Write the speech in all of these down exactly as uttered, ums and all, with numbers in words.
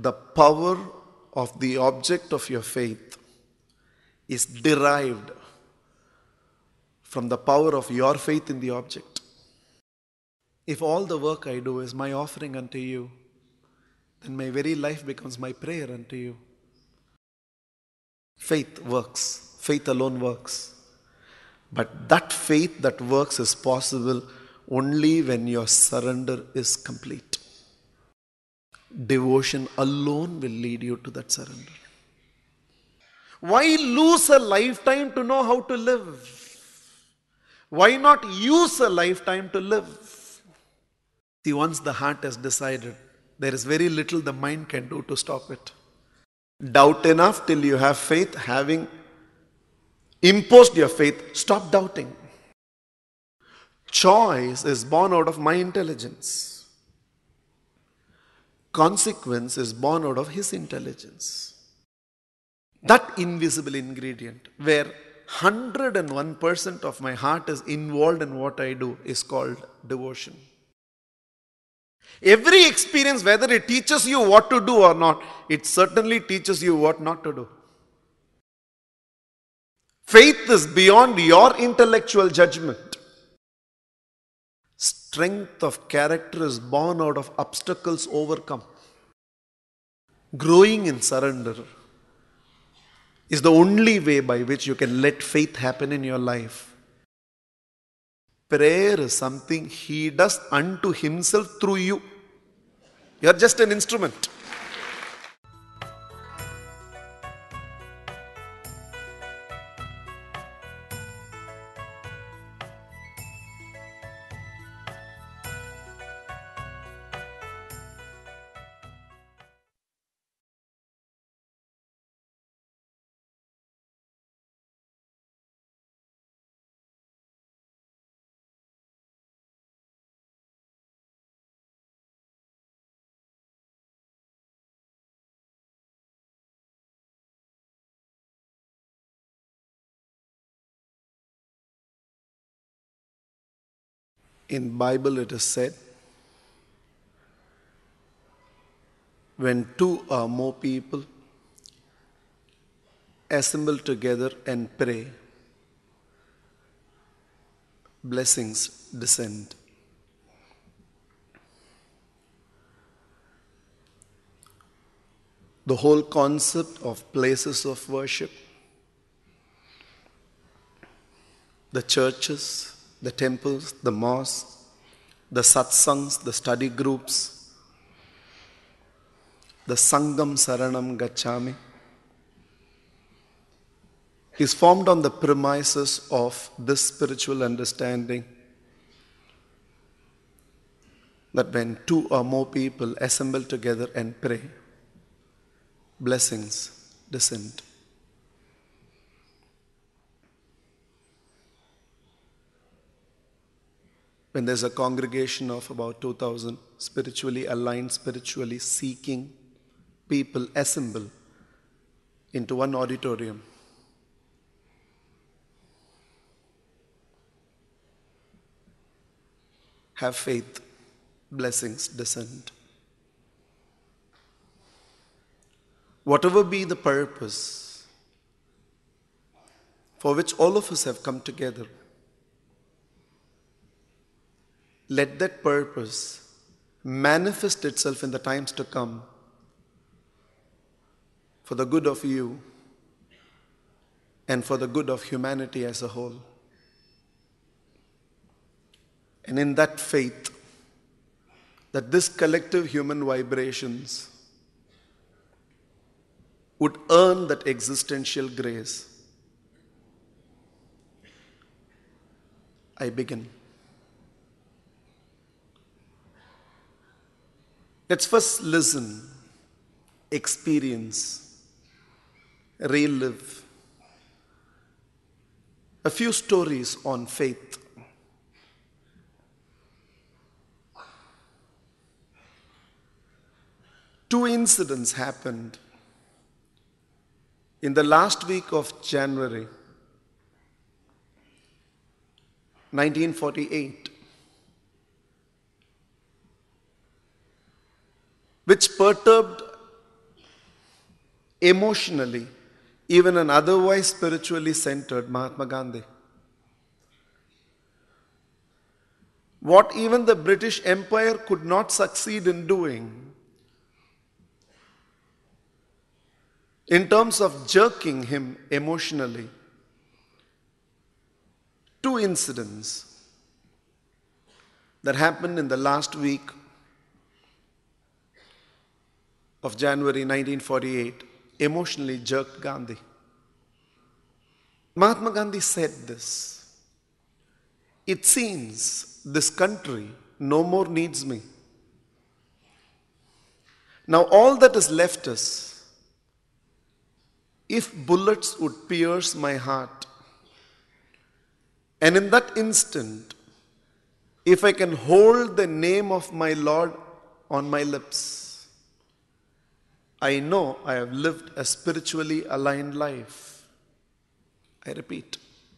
the power of the object of your faith is derived from the power of your faith in the object. If all the work I do is my offering unto you, then my very life becomes my prayer unto you. Faith works. Faith alone works. But that faith that works is possible only when your surrender is complete. Devotion alone will lead you to that surrender. Why lose a lifetime to know how to live? Why not use a lifetime to live? See, once the heart has decided, there is very little the mind can do to stop it. Doubt enough till you have faith. Having imposed your faith, stop doubting. Choice is born out of my intelligence. Consequence is born out of his intelligence. That invisible ingredient where one hundred one percent of my heart is involved in what I do is called devotion. Every experience, whether it teaches you what to do or not, it certainly teaches you what not to do. Faith is beyond your intellectual judgment. Strength of character is born out of obstacles overcome. Growing in surrender is the only way by which you can let faith happen in your life. Prayer is something he does unto himself through you. You are just an instrument. In Bible it is said, when two or more people assemble together and pray, blessings descend. The whole concept of places of worship, the churches, the temples, the mosques, the satsangs, the study groups, the Sangam Saranam Gacchami, is formed on the premises of this spiritual understanding that when two or more people assemble together and pray, blessings descend. When there's a congregation of about two thousand spiritually aligned, spiritually seeking people assemble into one auditorium, have faith, blessings descend. Whatever be the purpose for which all of us have come together, let that purpose manifest itself in the times to come for the good of you and for the good of humanity as a whole. And in that faith, that this collective human vibrations would earn that existential grace, I begin. Let's first listen, experience, relive a few stories on faith. Two incidents happened in the last week of January nineteen forty-eight, which perturbed emotionally, even an otherwise spiritually centered Mahatma Gandhi. What even the British Empire could not succeed in doing, in terms of jerking him emotionally, two incidents that happened in the last week of January nineteen forty-eight emotionally jerked Gandhi. Mahatma Gandhi said this: "It seems this country no more needs me. Now all that is left is, if bullets would pierce my heart, and in that instant, if I can hold the name of my Lord on my lips, I know I have lived a spiritually aligned life." I repeat,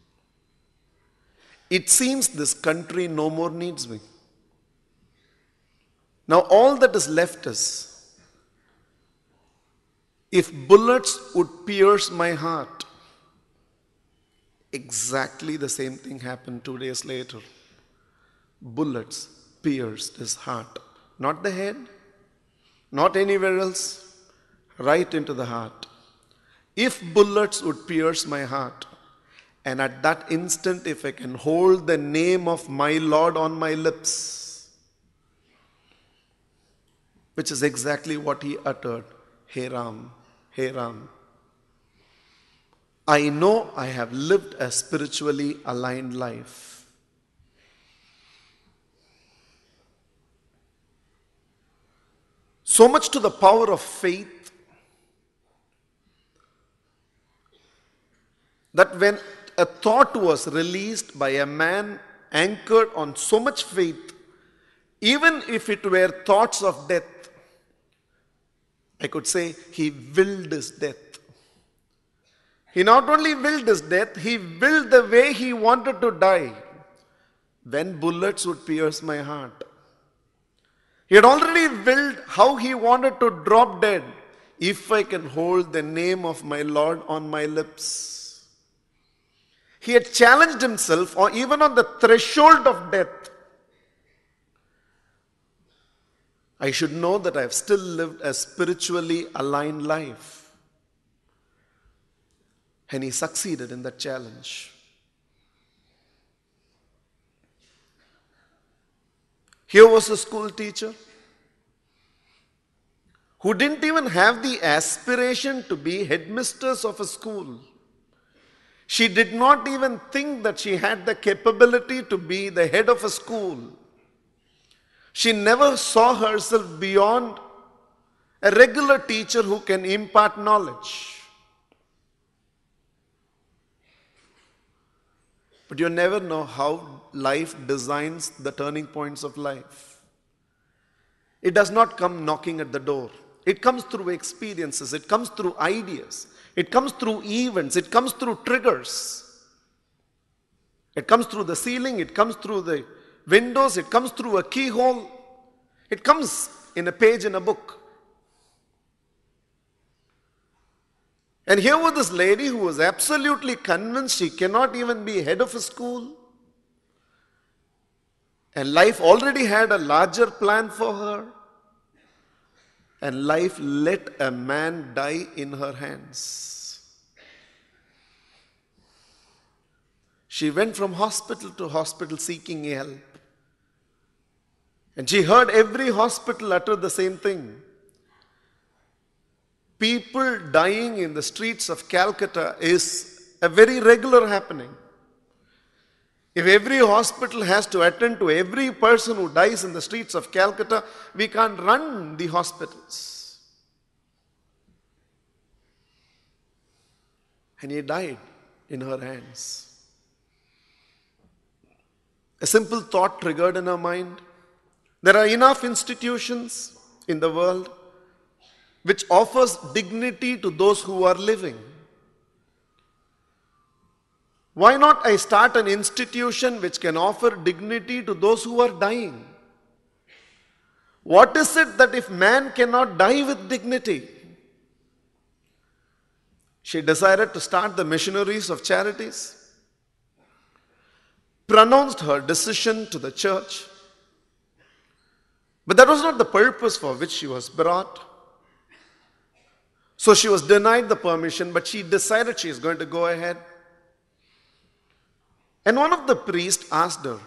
it seems this country no more needs me. Now all that is left is, if bullets would pierce my heart. Exactly the same thing happened two days later. Bullets pierced his heart. Not the head, not anywhere else, right into the heart. If bullets would pierce my heart, and at that instant, if I can hold the name of my Lord on my lips, which is exactly what he uttered, "Hey Ram, hey Ram, I know I have lived a spiritually aligned life." So much to the power of faith that when a thought was released by a man anchored on so much faith, even if it were thoughts of death, I could say he willed his death. He not only willed his death, he willed the way he wanted to die when bullets would pierce my heart. He had already willed how he wanted to drop dead, if I can hold the name of my Lord on my lips. He had challenged himself, or even on the threshold of death, I should know that I have still lived a spiritually aligned life. And he succeeded in that challenge. Here was a school teacher who didn't even have the aspiration to be headmistress of a school. She did not even think that she had the capability to be the head of a school. She never saw herself beyond a regular teacher who can impart knowledge. But you never know how life designs the turning points of life. It does not come knocking at the door. It comes through experiences. It comes through ideas. It comes through events. It comes through triggers. It comes through the ceiling. It comes through the windows. It comes through a keyhole. It comes in a page in a book. And here was this lady who was absolutely convinced she cannot even be head of a school. And life already had a larger plan for her. And life let a man die in her hands. She went from hospital to hospital seeking help. And she heard every hospital utter the same thing. People dying in the streets of Calcutta is a very regular happening. If every hospital has to attend to every person who dies in the streets of Calcutta, we can't run the hospitals. And he died in her hands. A simple thought triggered in her mind. There are enough institutions in the world which offers dignity to those who are living. Why not I start an institution which can offer dignity to those who are dying? What is it that if man cannot die with dignity? She decided to start the missionaries of charities, pronounced her decision to the church. But that was not the purpose for which she was brought. So she was denied the permission, but she decided she is going to go ahead. And one of the priests asked her,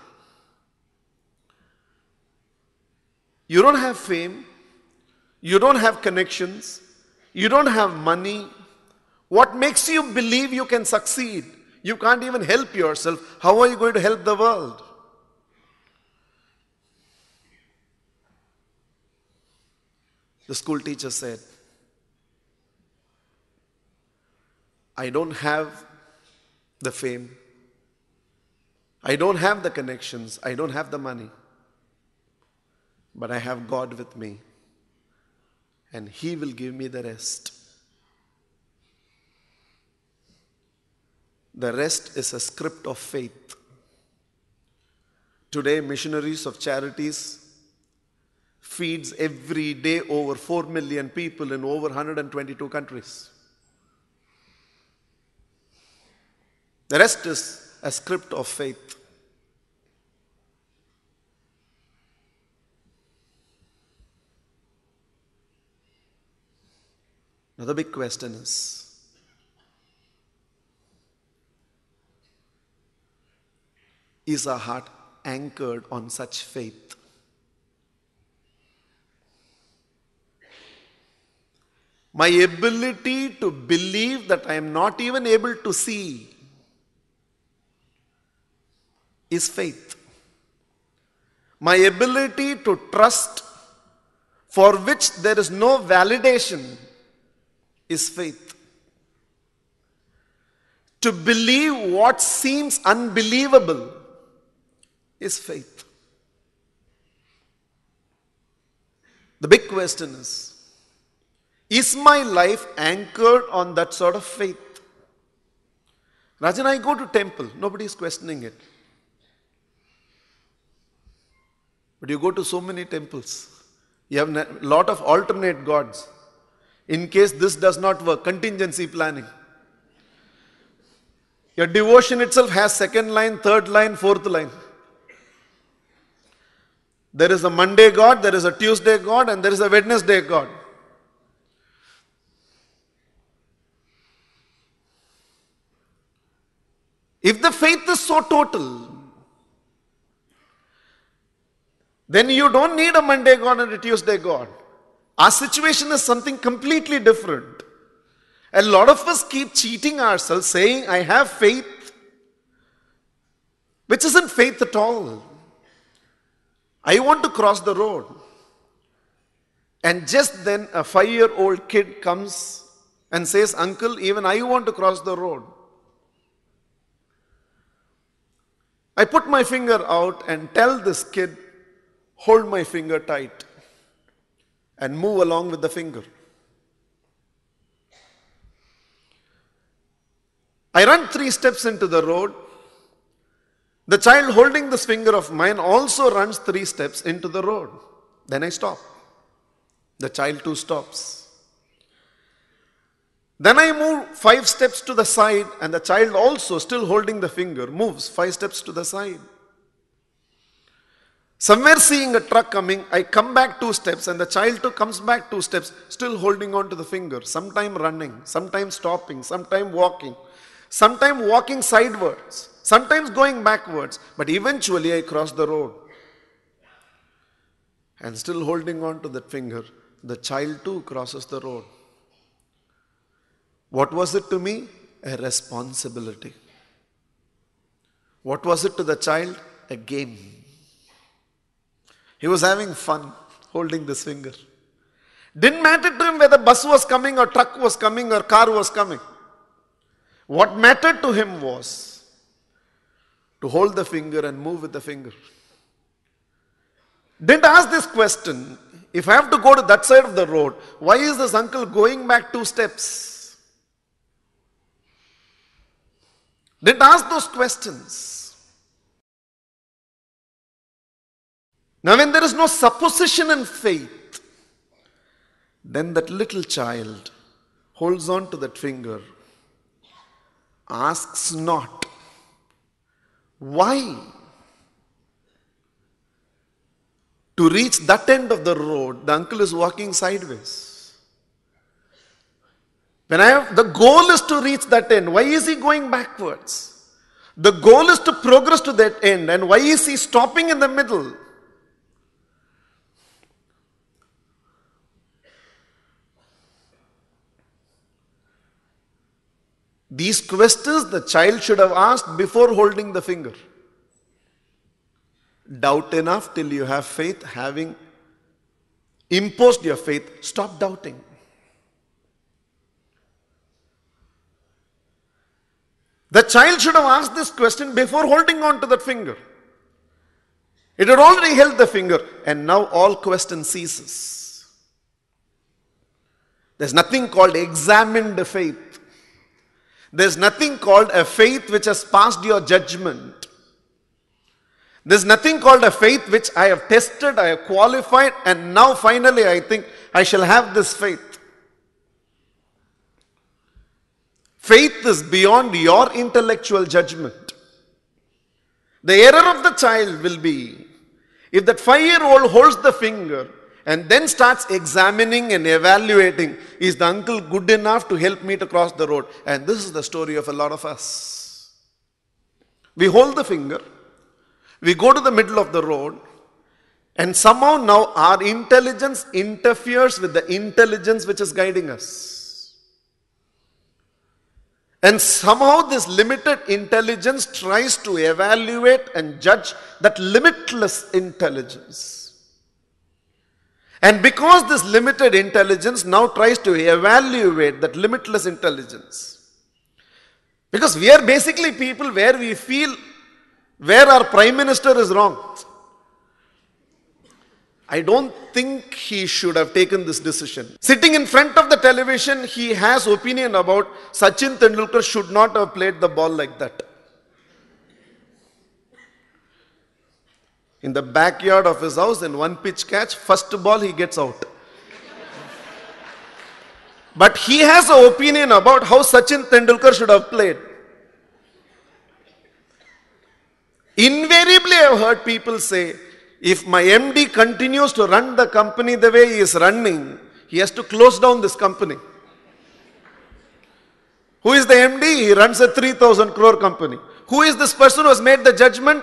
"You don't have fame, you don't have connections, you don't have money. What makes you believe you can succeed? You can't even help yourself. How are you going to help the world?" The school teacher said, "I don't have the fame. I don't have the connections. I don't have the money. But I have God with me. And He will give me the rest." The rest is a script of faith. Today, missionaries of charities feeds every day over four million people in over one hundred twenty-two countries. The rest is a script of faith. Now the big question is, is our heart anchored on such faith? My ability to believe that I am not even able to see is faith. My ability to trust for which there is no validation is faith. To believe what seems unbelievable is faith. The big question is, is my life anchored on that sort of faith? Rajan, I go to temple, nobody is questioning it. But you go to so many temples, you have a lot of alternate gods. In case this does not work, contingency planning. Your devotion itself has second line, third line, fourth line. There is a Monday God, there is a Tuesday God, and there is a Wednesday God. If the faith is so total, then you don't need a Monday God and a Tuesday God. Our situation is something completely different. A lot of us keep cheating ourselves saying, I have faith, which isn't faith at all. I want to cross the road. And just then a five-year-old kid comes and says, Uncle, even I want to cross the road. I put my finger out and tell this kid, hold my finger tight and move along with the finger. I run three steps into the road. The child holding this finger of mine also runs three steps into the road. Then I stop. The child too stops. Then I move five steps to the side and the child also, still holding the finger, moves five steps to the side. Somewhere seeing a truck coming, I come back two steps and the child too comes back two steps, still holding on to the finger, sometime running, sometime stopping, sometime walking, sometime walking sideways, sometimes going backwards, but eventually I cross the road. And still holding on to that finger, the child too crosses the road. What was it to me? A responsibility. What was it to the child? A game. He was having fun holding this finger. Didn't matter to him whether bus was coming or truck was coming or car was coming. What mattered to him was to hold the finger and move with the finger. Didn't ask this question, if I have to go to that side of the road, why is this uncle going back two steps? Didn't ask those questions. Now when there is no supposition in faith, then that little child holds on to that finger asks not. Why? To reach that end of the road, the uncle is walking sideways. When I have, the goal is to reach that end. Why is he going backwards? The goal is to progress to that end. And why is he stopping in the middle? These questions the child should have asked before holding the finger. Doubt enough till you have faith. Having imposed your faith, stop doubting. The child should have asked this question before holding on to that finger. It had already held the finger, and now all question ceases. There's nothing called examined faith. There's nothing called a faith which has passed your judgment. There's nothing called a faith which I have tested, I have qualified, and now finally I think I shall have this faith. Faith is beyond your intellectual judgment. The error of the child will be, if that five-year-old holds the finger and then starts examining and evaluating, is the uncle good enough to help me to cross the road? And this is the story of a lot of us. We hold the finger, we go to the middle of the road, and somehow now our intelligence interferes with the intelligence which is guiding us. And somehow this limited intelligence tries to evaluate and judge that limitless intelligence. And because this limited intelligence now tries to evaluate that limitless intelligence, because we are basically people where we feel where our prime minister is wrong. I don't think he should have taken this decision. Sitting in front of the television, he has opinion about Sachin Tendulkar should not have played the ball like that. In the backyard of his house, in one pitch catch, first ball he gets out. But he has an opinion about how Sachin Tendulkar should have played. Invariably, I have heard people say, if my M D continues to run the company the way he is running, he has to close down this company. Who is the M D? He runs a three thousand crore company. Who is this person who has made the judgment?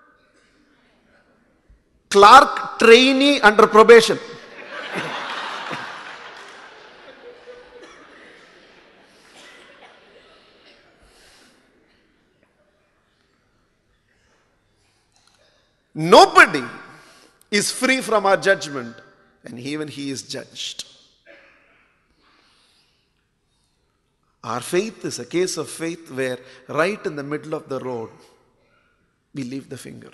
Clerk trainee under probation. Nobody is free from our judgment, and even he is judged. Our faith is a case of faith where right in the middle of the road, we leave the finger.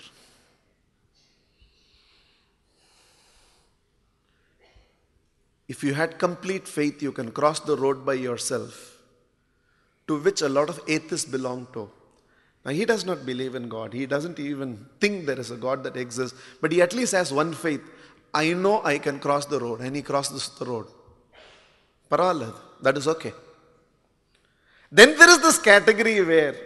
If you had complete faith, you can cross the road by yourself, to which a lot of atheists belong to. Now, he does not believe in God. He doesn't even think there is a God that exists. But he at least has one faith. I know I can cross the road. And he crosses the road. Paralad. That is okay. Then there is this category where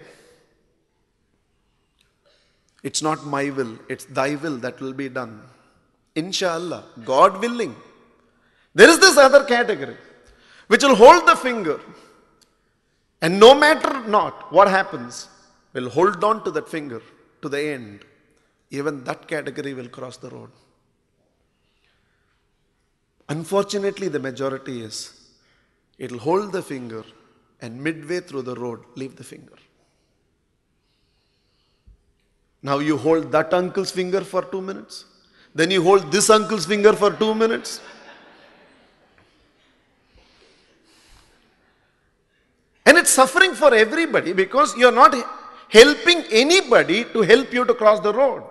it's not my will. It's thy will that will be done. Inshallah. God willing. There is this other category which will hold the finger. And no matter not what happens, will hold on to that finger to the end. Even that category will cross the road. Unfortunately, the majority is, it will hold the finger and midway through the road, leave the finger. Now you hold that uncle's finger for two minutes. Then you hold this uncle's finger for two minutes. And it's suffering for everybody because you're not helping anybody to help you to cross the road.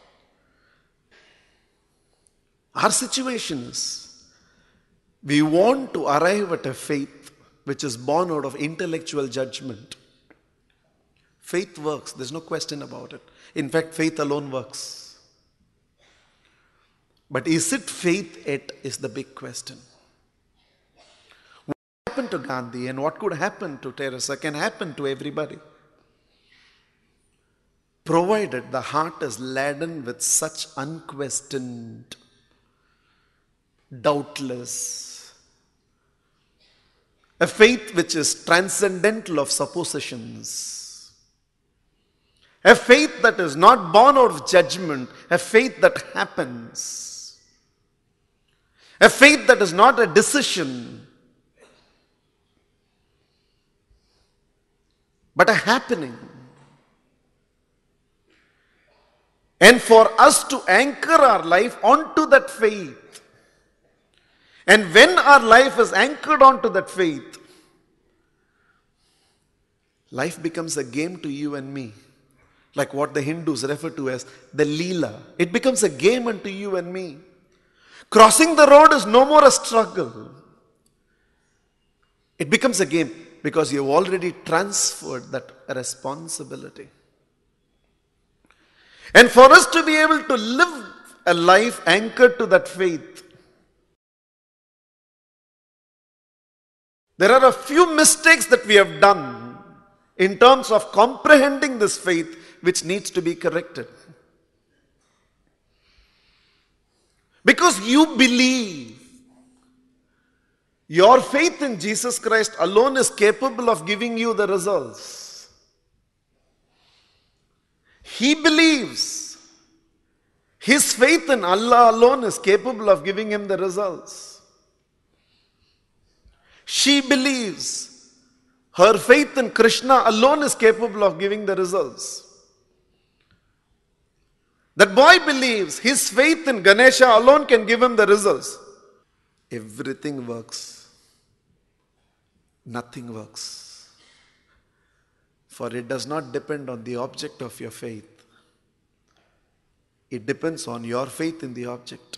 Our situation is, we want to arrive at a faith which is born out of intellectual judgment. Faith works, there's no question about it. In fact, faith alone works. But is it faith yet is the big question. What happen to Gandhi and what could happen to Teresa can happen to everybody. Provided the heart is laden with such unquestioned, doubtless, a faith which is transcendental of suppositions, a faith that is not born out of judgment, a faith that happens, a faith that is not a decision, but a happening. And for us to anchor our life onto that faith, and when our life is anchored onto that faith, life becomes a game to you and me. Like what the Hindus refer to as the Leela. It becomes a game unto you and me. Crossing the road is no more a struggle. It becomes a game because you have already transferred that responsibility. And for us to be able to live a life anchored to that faith, there are a few mistakes that we have done in terms of comprehending this faith which needs to be corrected. Because you believe your faith in Jesus Christ alone is capable of giving you the results. He believes his faith in Allah alone is capable of giving him the results. She believes her faith in Krishna alone is capable of giving the results. That boy believes his faith in Ganesha alone can give him the results. Everything works. Nothing works. For it does not depend on the object of your faith. It depends on your faith in the object.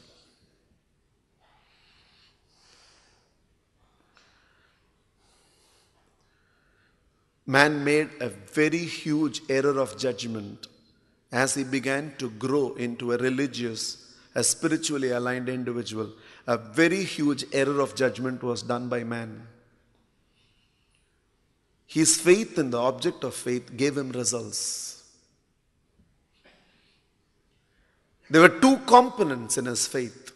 Man made a very huge error of judgment as he began to grow into a religious, a spiritually aligned individual. A very huge error of judgment was done by man. His faith in the object of faith gave him results. There were two components in his faith.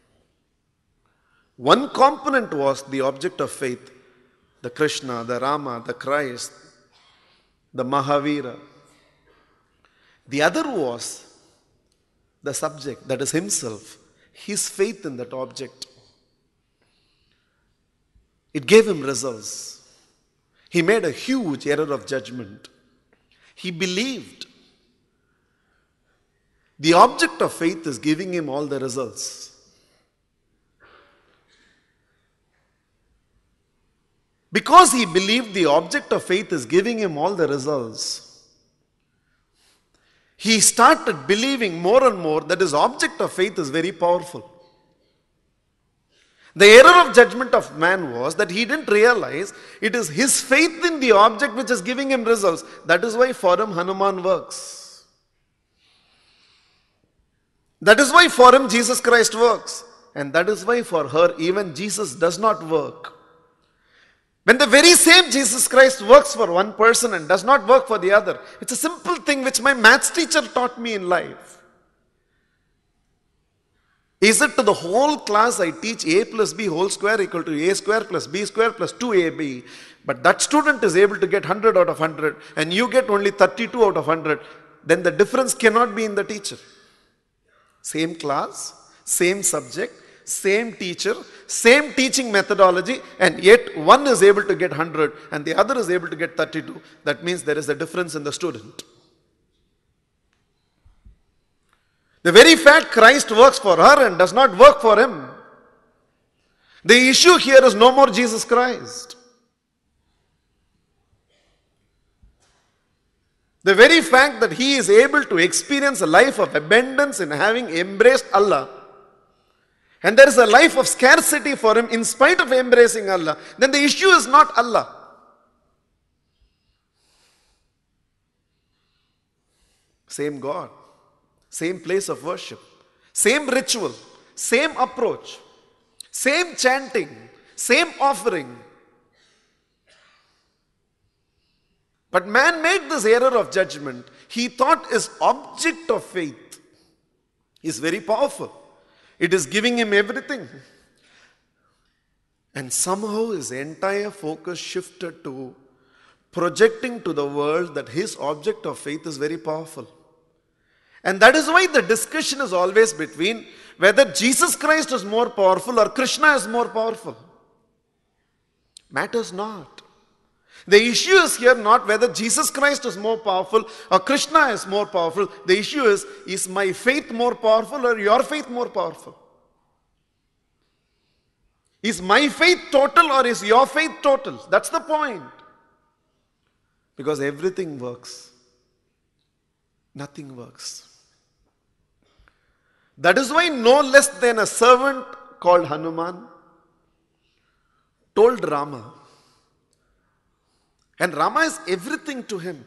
One component was the object of faith, the Krishna, the Rama, the Christ, the Mahavira. The other was the subject, that is himself, his faith in that object. It gave him results. He made a huge error of judgment. He believed the object of faith is giving him all the results. Because he believed the object of faith is giving him all the results, he started believing more and more that his object of faith is very powerful. The error of judgment of man was that he didn't realize it is his faith in the object which is giving him results. That is why for him Hanuman works. That is why for him Jesus Christ works. And that is why for her even Jesus does not work. When the very same Jesus Christ works for one person and does not work for the other. It's a simple thing which my maths teacher taught me in life. Is it to the whole class I teach a plus b whole square equal to a square plus b square plus two a b. But that student is able to get one hundred out of one hundred and you get only thirty-two out of one hundred. Then the difference cannot be in the teacher. Same class, same subject, same teacher, same teaching methodology, and yet one is able to get one hundred and the other is able to get thirty-two. That means there is a difference in the student. The very fact Christ works for her and does not work for him. The issue here is no more Jesus Christ. The very fact that he is able to experience a life of abundance in having embraced Allah, and there is a life of scarcity for him in spite of embracing Allah, then the issue is not Allah. Same God, same place of worship, same ritual, same approach, same chanting, same offering, But man made this error of judgment. He thought his object of faith is very powerful. It is giving him everything. And somehow his entire focus shifted to projecting to the world that his object of faith is very powerful. And that is why the discussion is always between whether Jesus Christ is more powerful or Krishna is more powerful. Matters not. The issue is here not whether Jesus Christ is more powerful or Krishna is more powerful. The issue is, is my faith more powerful or your faith more powerful? Is my faith total or is your faith total? That's the point. Because everything works. Nothing works. That is why no less than a servant called Hanuman told Rama, and Rama is everything to him.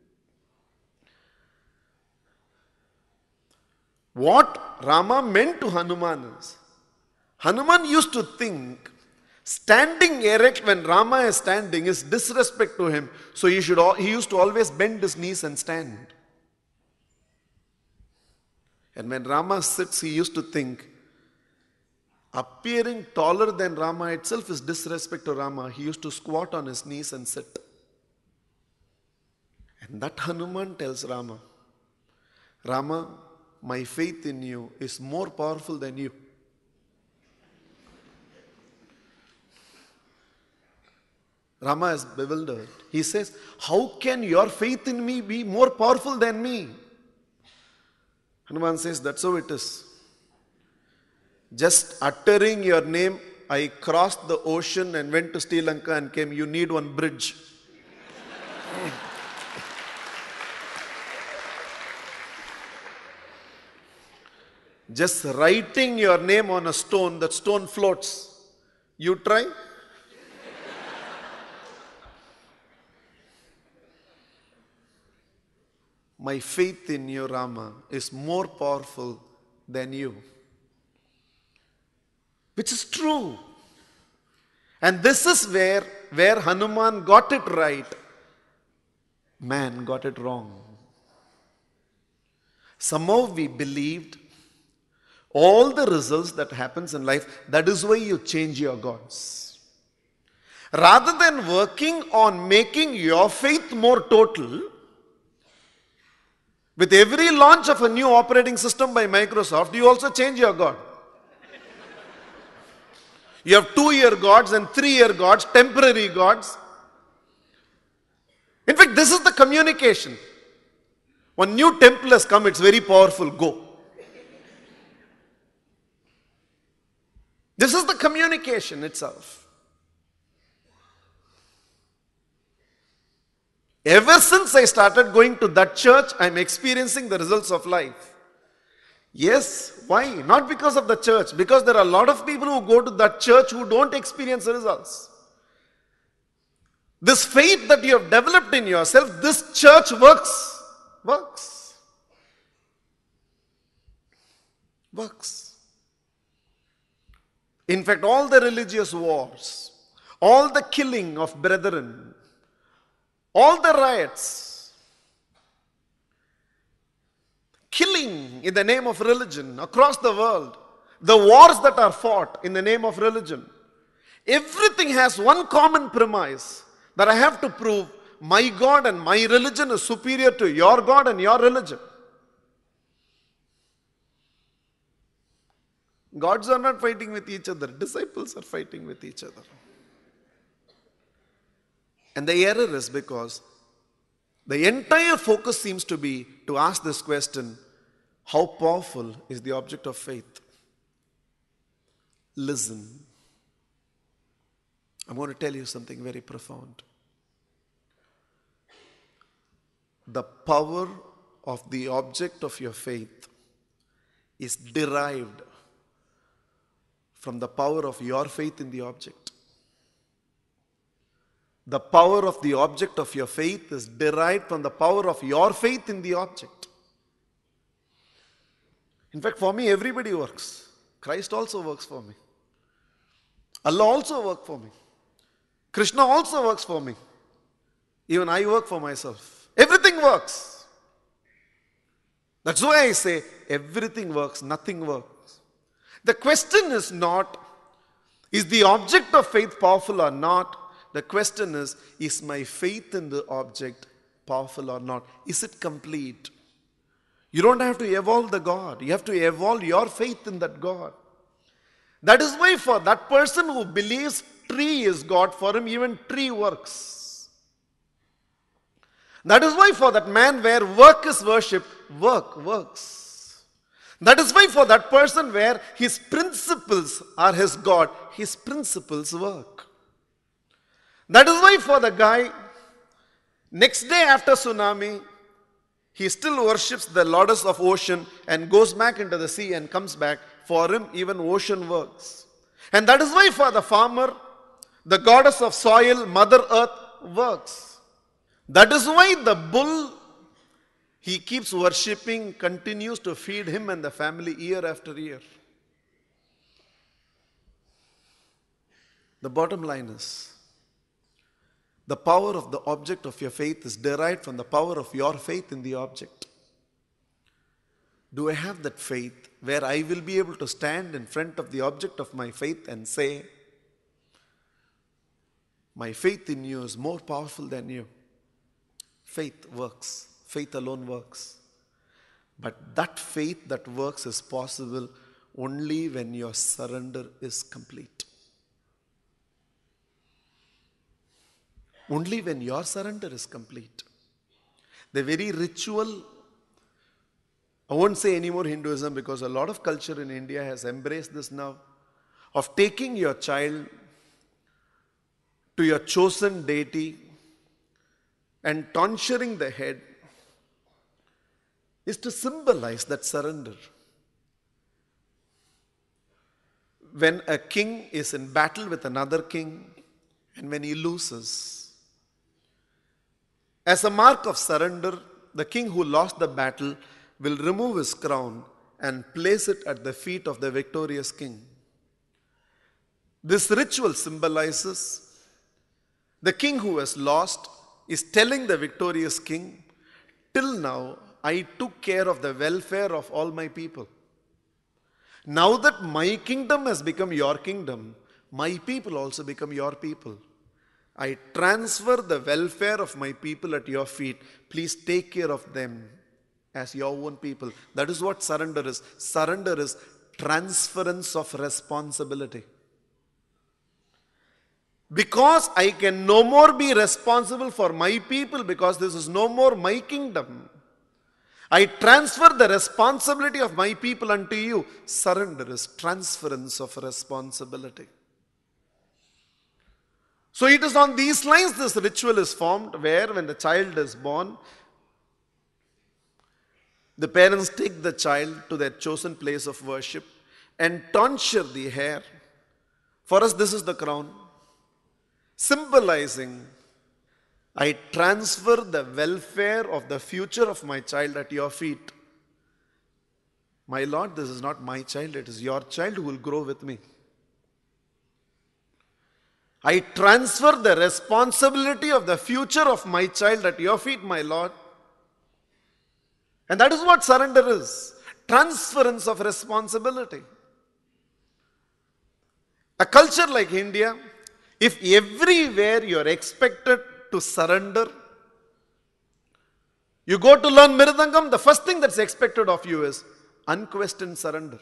What Rama meant to Hanuman is, Hanuman used to think standing erect when Rama is standing is disrespect to him. So he, should, he used to always bend his knees and stand. And when Rama sits, he used to think, appearing taller than Rama itself is disrespect to Rama. He used to squat on his knees and sit. And that Hanuman tells Rama, Rama, my faith in you is more powerful than you. Rama is bewildered. He says, how can your faith in me be more powerful than me? Hanuman says, that's how it is. Just uttering your name, I crossed the ocean and went to Sri Lanka and came. You need one bridge. Just writing your name on a stone, that stone floats. You try? My faith in you, Rama, is more powerful than you. Which is true. And this is where, where Hanuman got it right. Man got it wrong. Somehow we believed all the results that happens in life, that is why you change your gods. Rather than working on making your faith more total, with every launch of a new operating system by Microsoft, you also change your God. You have two-year gods and three-year gods, temporary gods. In fact, this is the communication. One new temple has come, it's very powerful, go. This is the communication itself. Ever since I started going to that church, I am experiencing the results of life. Yes, why? Not because of the church, because there are a lot of people who go to that church who don't experience the results. This faith that you have developed in yourself, this church works. Works. Works. In fact, all the religious wars, all the killing of brethren, all the riots, killing in the name of religion across the world, the wars that are fought in the name of religion, everything has one common premise, that I have to prove my God and my religion is superior to your God and your religion. Gods are not fighting with each other, disciples are fighting with each other. And the error is because the entire focus seems to be to ask this question, how powerful is the object of faith? Listen. I'm going to tell you something very profound. The power of the object of your faith is derived from the power of your faith in the object. The power of the object of your faith is derived from the power of your faith in the object. In fact, for me, everybody works. Christ also works for me. Allah also works for me. Krishna also works for me. Even I work for myself. Everything works. That's why I say everything works, nothing works. The question is not, is the object of faith powerful or not? The question is, is my faith in the object powerful or not? Is it complete? You don't have to evolve the God. You have to evolve your faith in that God. That is why for that person who believes tree is God, for him even tree works. That is why for that man where work is worship, work works. That is why for that person where his principles are his God, his principles work. That is why for the guy, next day after tsunami, he still worships the goddess of ocean and goes back into the sea and comes back. For him, even ocean works. And that is why for the farmer, the goddess of soil, Mother Earth, works. That is why the bull he keeps worshipping continues to feed him and the family year after year. The bottom line is, the power of the object of your faith is derived from the power of your faith in the object. Do I have that faith where I will be able to stand in front of the object of my faith and say, my faith in you is more powerful than you? Faith works. Faith alone works. But that faith that works is possible only when your surrender is complete. Only when your surrender is complete. The very ritual, I won't say any more Hinduism because a lot of culture in India has embraced this now, of taking your child to your chosen deity and tonsuring the head is to symbolize that surrender. When a king is in battle with another king and when he loses, as a mark of surrender, the king who lost the battle will remove his crown and place it at the feet of the victorious king. This ritual symbolizes the king who has lost is telling the victorious king, till now I took care of the welfare of all my people. Now that my kingdom has become your kingdom, my people also become your people. I transfer the welfare of my people at your feet. Please take care of them as your own people. That is what surrender is. Surrender is transference of responsibility. Because I can no more be responsible for my people, because this is no more my kingdom, I transfer the responsibility of my people unto you. Surrender is transference of responsibility. So it is on these lines this ritual is formed, where when the child is born, the parents take the child to their chosen place of worship and tonsure the hair. For us, this is the crown, symbolizing, I transfer the welfare of the future of my child at your feet. My Lord, this is not my child, it is your child who will grow with me. I transfer the responsibility of the future of my child at your feet, my Lord. And that is what surrender is. Transference of responsibility. A culture like India, if everywhere you are expected to surrender, you go to learn Miridangam, the first thing that's expected of you is unquestioned surrender.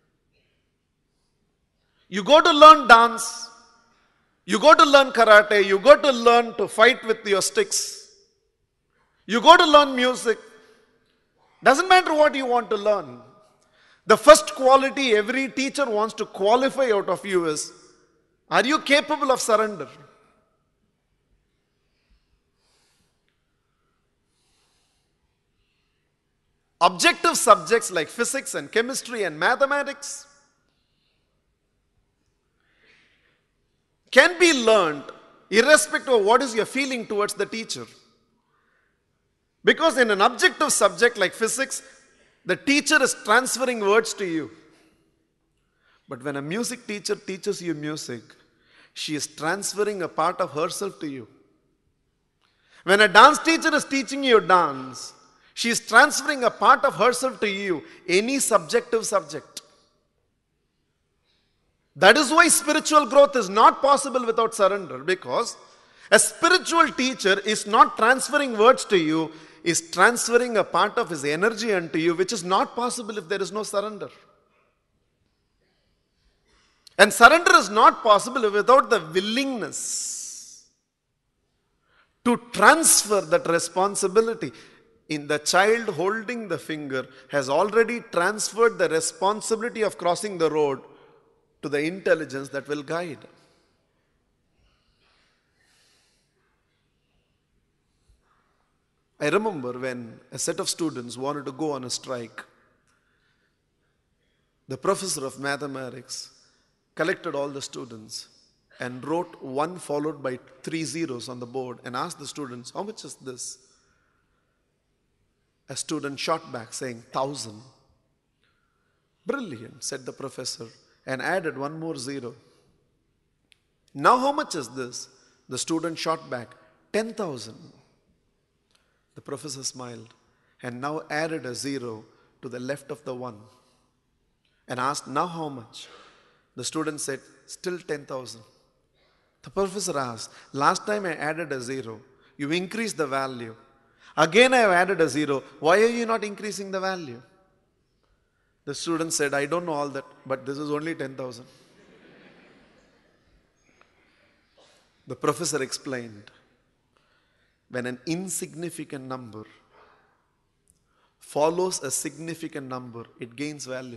You go to learn dance, you go to learn karate, you go to learn to fight with your sticks, you go to learn music. Doesn't matter what you want to learn. The first quality every teacher wants to qualify out of you is, are you capable of surrender? Objective subjects like physics and chemistry and mathematics can be learned irrespective of what is your feeling towards the teacher. Because in an objective subject like physics, the teacher is transferring words to you. But when a music teacher teaches you music, she is transferring a part of herself to you. When a dance teacher is teaching you dance, she is transferring a part of herself to you, any subjective subject. That is why spiritual growth is not possible without surrender, because a spiritual teacher is not transferring words to you, is transferring a part of his energy unto you, which is not possible if there is no surrender. And surrender is not possible without the willingness to transfer that responsibility. In the child holding the finger has already transferred the responsibility of crossing the road to the intelligence that will guide. I remember when a set of students wanted to go on a strike, the professor of mathematics collected all the students and wrote one followed by three zeros on the board and asked the students, how much is this? A student shot back saying, thousand. Brilliant, said the professor, and added one more zero. Now how much is this? The student shot back, ten thousand. The professor smiled and now added a zero to the left of the one and asked, now how much? The student said, still ten thousand. The professor asked, last time I added a zero, you increased the value. Again I have added a zero, why are you not increasing the value? The student said, I don't know all that, but this is only ten thousand. The professor explained, when an insignificant number follows a significant number, it gains value.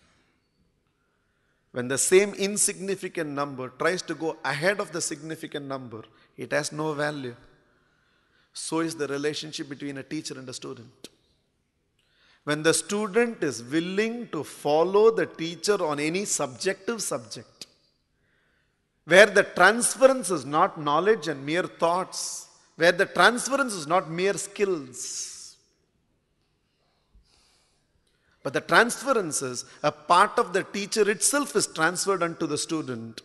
When the same insignificant number tries to go ahead of the significant number, it has no value. So is the relationship between a teacher and a student. When the student is willing to follow the teacher on any subjective subject, where the transference is not knowledge and mere thoughts, where the transference is not mere skills, but the transference is a part of the teacher itself is transferred unto the student.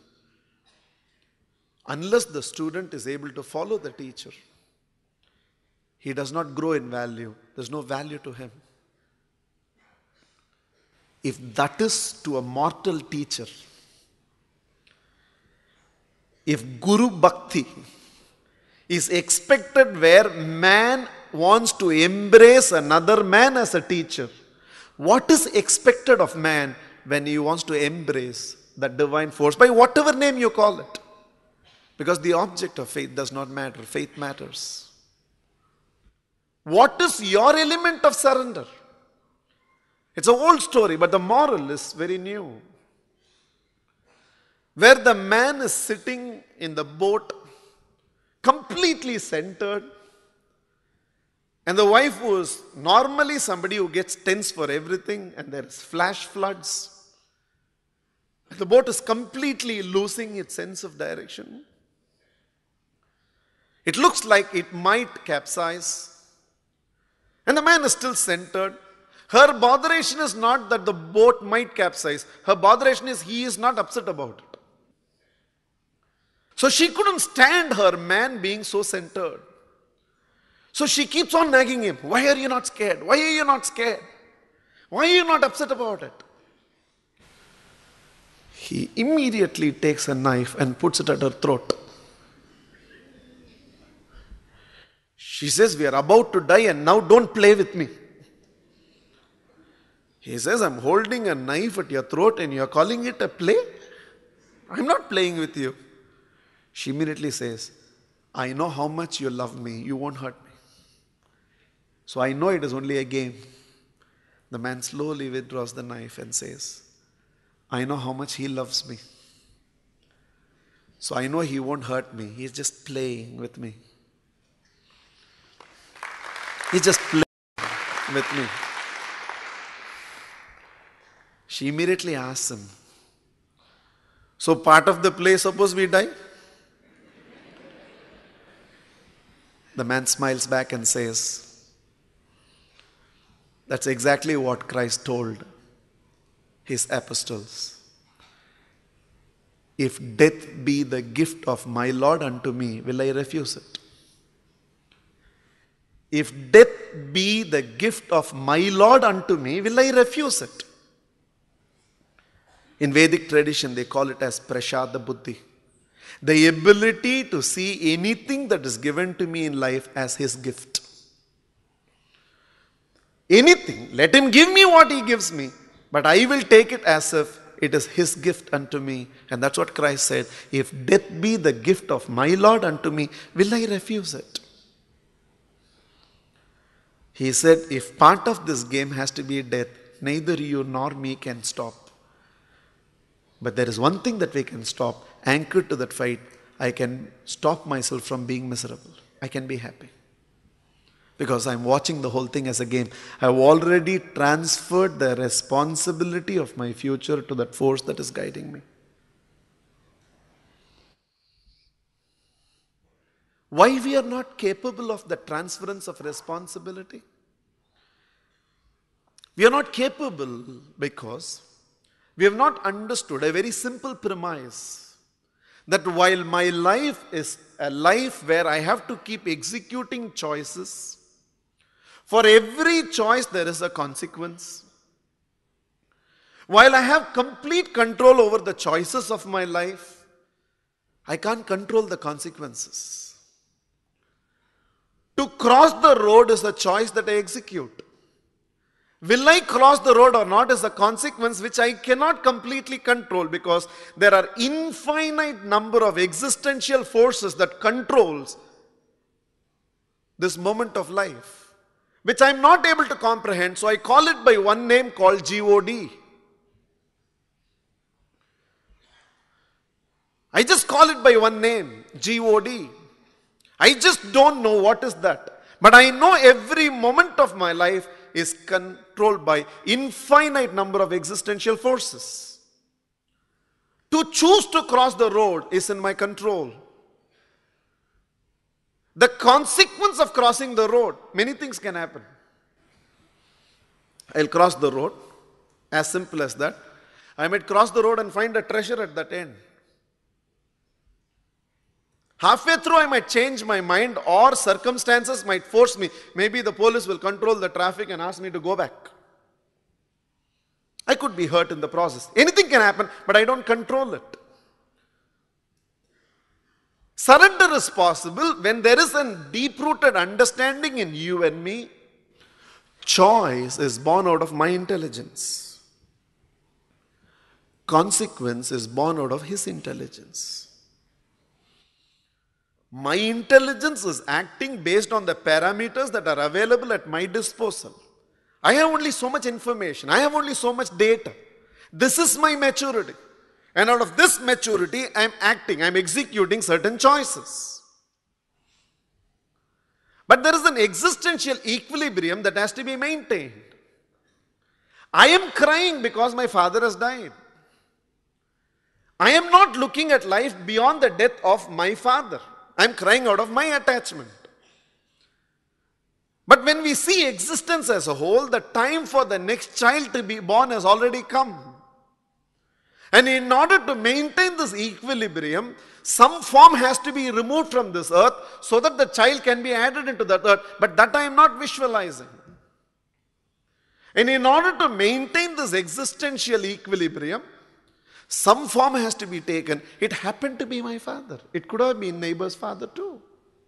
Unless the student is able to follow the teacher, he does not grow in value. There's no value to him. If that is to a mortal teacher, if Guru Bhakti is expected where man wants to embrace another man as a teacher, what is expected of man when he wants to embrace that divine force, by whatever name you call it? Because the object of faith does not matter. Faith matters. What is your element of surrender? It's an old story, but the moral is very new. Where the man is sitting in the boat, completely centered, and the wife who is normally somebody who gets tense for everything, and there is flash floods. The boat is completely losing its sense of direction. It looks like it might capsize. And the man is still centered. Her botheration is not that the boat might capsize. Her botheration is he is not upset about it. So she couldn't stand her man being so centered. So she keeps on nagging him. Why are you not scared? Why are you not scared? Why are you not upset about it? He immediately takes a knife and puts it at her throat. She says, we are about to die and now don't play with me. He says, I'm holding a knife at your throat and you're calling it a play? I'm not playing with you. She immediately says, I know how much you love me. You won't hurt me. So I know it is only a game. The man slowly withdraws the knife and says, I know how much he loves me. So I know he won't hurt me. He's just playing with me. He's just playing with me. She immediately asks him, so part of the play, suppose we die? The man smiles back and says, that's exactly what Christ told his apostles. If death be the gift of my Lord unto me, will I refuse it? if death be the gift of my Lord unto me, will I refuse it? In Vedic tradition, they call it as prashada buddhi. The ability to see anything that is given to me in life as his gift. Anything. Let him give me what he gives me. But I will take it as if it is his gift unto me. And that's what Christ said. If death be the gift of my Lord unto me, will I refuse it? He said, if part of this game has to be death, neither you nor me can stop. But there is one thing that we can stop. Anchored to that fight, I can stop myself from being miserable. I can be happy. Because I'm watching the whole thing as a game. I've already transferred the responsibility of my future to that force that is guiding me. Why we are not capable of the transference of responsibility? We are not capable because we have not understood a very simple premise that while my life is a life where I have to keep executing choices, for every choice there is a consequence. While I have complete control over the choices of my life, I can't control the consequences. To cross the road is a choice that I execute. Will I cross the road or not is a consequence which I cannot completely control because there are infinite number of existential forces that controls this moment of life, which I am not able to comprehend. So I call it by one name called G O D. I just call it by one name, G O D. I just don't know what is that. But I know every moment of my life is controlled by infinite number of existential forces. To choose to cross the road is in my control. The consequence of crossing the road, many things can happen. I'll cross the road, as simple as that. I might cross the road and find a treasure at that end. Halfway through I might change my mind or circumstances might force me. Maybe the police will control the traffic and ask me to go back. I could be hurt in the process. Anything can happen, but I don't control it. Surrender is possible when there is a deep-rooted understanding in you and me. Choice is born out of my intelligence. Consequence is born out of his intelligence. My intelligence is acting based on the parameters that are available at my disposal. I have only so much information. I have only so much data. This is my maturity. And out of this maturity, I am acting, I am executing certain choices. But there is an existential equilibrium that has to be maintained. I am crying because my father has died. I am not looking at life beyond the death of my father. I am crying out of my attachment. But when we see existence as a whole, the time for the next child to be born has already come. And in order to maintain this equilibrium, some form has to be removed from this earth so that the child can be added into that earth. But that I am not visualizing. And in order to maintain this existential equilibrium, some form has to be taken. It happened to be my father. It could have been neighbor's father too.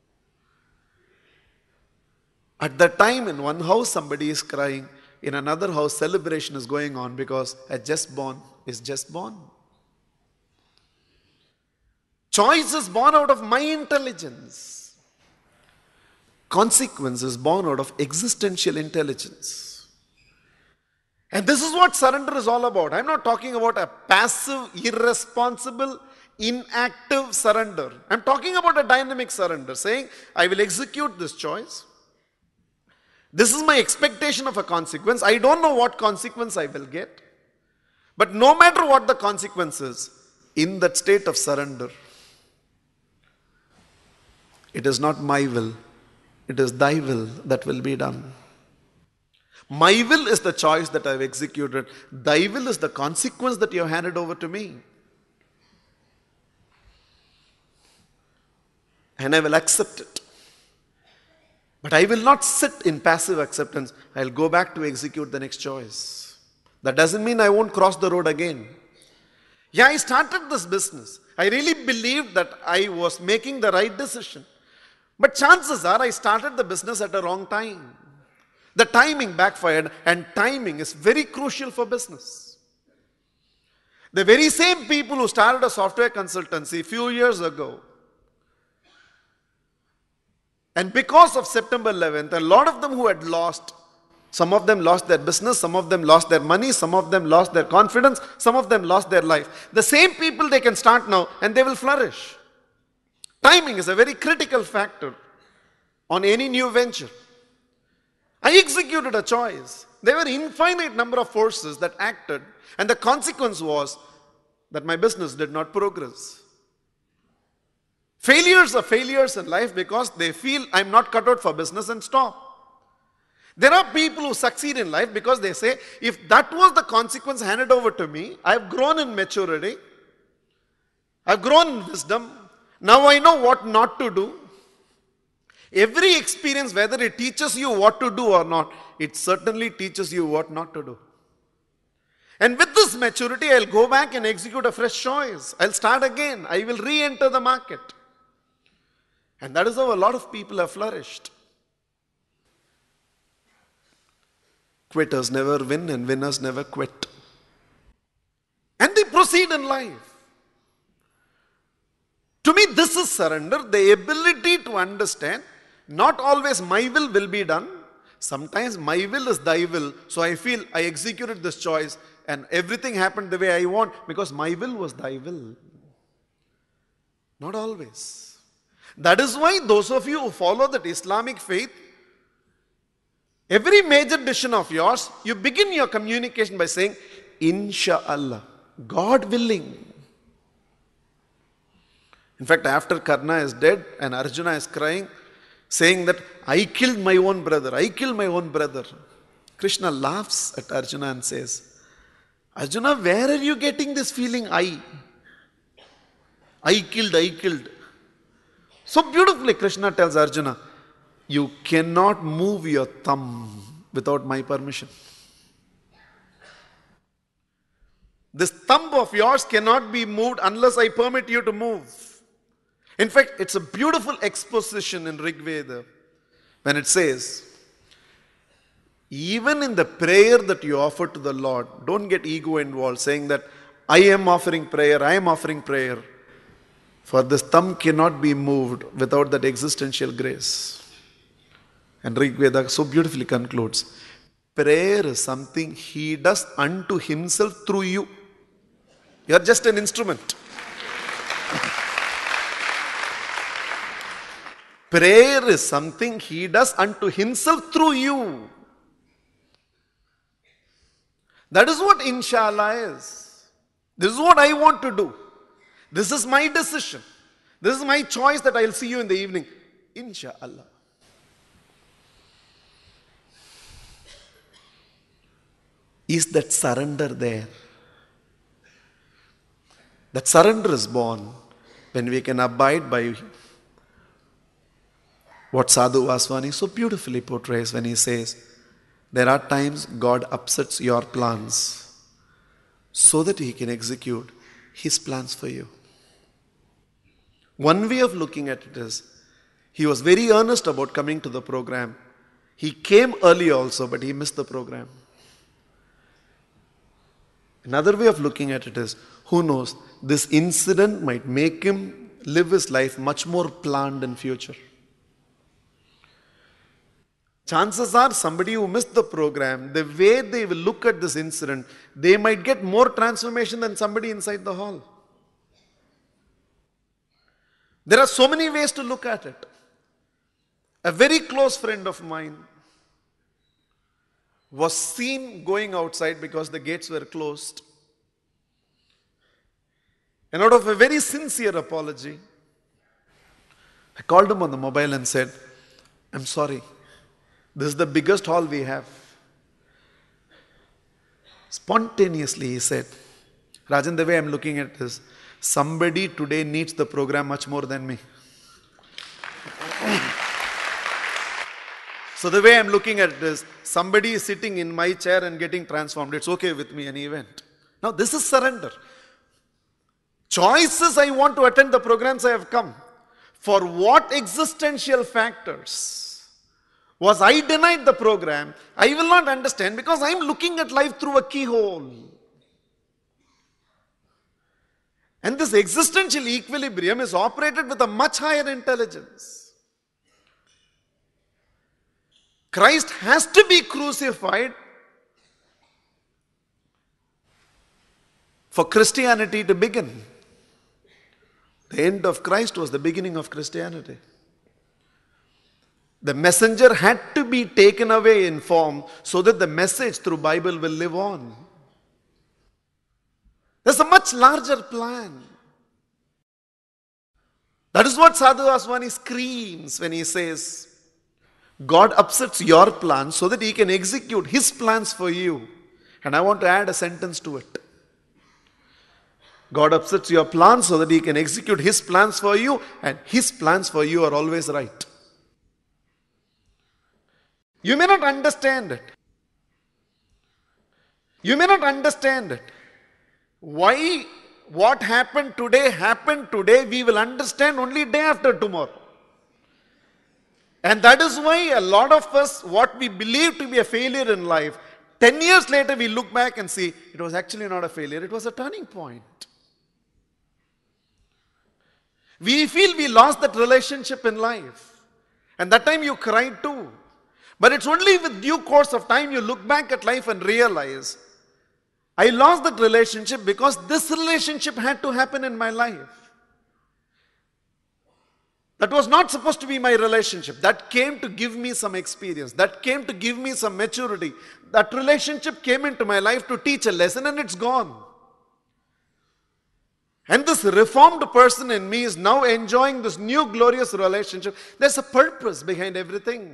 At that time in one house somebody is crying. In another house celebration is going on because a just born is just born. Choice is born out of my intelligence. Consequence is born out of existential intelligence. And this is what surrender is all about. I'm not talking about a passive, irresponsible, inactive surrender. I'm talking about a dynamic surrender, saying, I will execute this choice. This is my expectation of a consequence. I don't know what consequence I will get. But no matter what the consequence is, in that state of surrender, it is not my will, it is thy will that will be done. My will is the choice that I have executed. Thy will is the consequence that you have handed over to me. And I will accept it. But I will not sit in passive acceptance. I'll go back to execute the next choice. That doesn't mean I won't cross the road again. Yeah, I started this business. I really believed that I was making the right decision. But chances are I started the business at the wrong time. The timing backfired, and timing is very crucial for business. The very same people who started a software consultancy a few years ago, and because of September eleventh, a lot of them who had lost, some of them lost their business, some of them lost their money, some of them lost their confidence, some of them lost their life. The same people, they can start now and they will flourish. Timing is a very critical factor on any new venture. I executed a choice. There were infinite number of forces that acted, and the consequence was that my business did not progress. Failures are failures in life because they feel I'm not cut out for business and stop. There are people who succeed in life because they say, if that was the consequence handed over to me, I've grown in maturity, I've grown in wisdom, now I know what not to do. Every experience, whether it teaches you what to do or not, it certainly teaches you what not to do. And with this maturity, I'll go back and execute a fresh choice. I'll start again. I will re-enter the market. And that is how a lot of people have flourished. Quitters never win and winners never quit. And they proceed in life. To me, this is surrender, the ability to understand not always my will will be done. Sometimes my will is thy will. So I feel I executed this choice and everything happened the way I want because my will was thy will. Not always. That is why those of you who follow that Islamic faith, every major decision of yours, you begin your communication by saying, Insha'Allah, God willing. In fact, after Karna is dead and Arjuna is crying, saying that I killed my own brother, I killed my own brother. Krishna laughs at Arjuna and says, Arjuna, where are you getting this feeling I? I killed, I killed. So beautifully Krishna tells Arjuna, you cannot move your thumb without my permission. This thumb of yours cannot be moved unless I permit you to move. In fact, it's a beautiful exposition in Rig Veda when it says, even in the prayer that you offer to the Lord, don't get ego involved saying that I am offering prayer, I am offering prayer. For this thumb cannot be moved without that existential grace. And Rig Veda so beautifully concludes, prayer is something He does unto Himself through you. You are just an instrument. Prayer is something He does unto Himself through you. That is what Inshallah is. This is what I want to do. This is my decision. This is my choice that I'll see you in the evening. Inshallah. Is that surrender there? That surrender is born when we can abide by what Sadhu Vaswani so beautifully portrays when he says, there are times God upsets your plans so that He can execute His plans for you. One way of looking at it is, he was very earnest about coming to the program. He came early also, but he missed the program. Another way of looking at it is, who knows, this incident might make him live his life much more planned in future. Chances are somebody who missed the program, the way they will look at this incident, they might get more transformation than somebody inside the hall. There are so many ways to look at it. A very close friend of mine was seen going outside because the gates were closed. And out of a very sincere apology, I called him on the mobile and said, I'm sorry. This is the biggest hall we have. Spontaneously he said, Rajan, the way I'm looking at this, somebody today needs the program much more than me. So the way I'm looking at this, somebody is sitting in my chair and getting transformed. It's okay with me, and he went. Now this is surrender. Choices, I want to attend the programs I have come. For what existential factors was I denied the program? I will not understand because I'm looking at life through a keyhole. And this existential equilibrium is operated with a much higher intelligence. Christ has to be crucified for Christianity to begin. The end of Christ was the beginning of Christianity. The messenger had to be taken away in form so that the message through Bible will live on. There's a much larger plan. That is what Sadhu Vaswani screams when he says, God upsets your plans so that he can execute his plans for you. And I want to add a sentence to it. God upsets your plans so that he can execute his plans for you, and his plans for you are always right. You may not understand it. You may not understand it. Why what happened today happened today, we will understand only day after tomorrow. And that is why a lot of us, what we believe to be a failure in life, ten years later we look back and see, it was actually not a failure, it was a turning point. We feel we lost that relationship in life. And that time you cried too. But it's only with due course of time you look back at life and realize, I lost that relationship because this relationship had to happen in my life. That was not supposed to be my relationship. That came to give me some experience. That came to give me some maturity. That relationship came into my life to teach a lesson, and it's gone. And this reformed person in me is now enjoying this new glorious relationship. There's a purpose behind everything.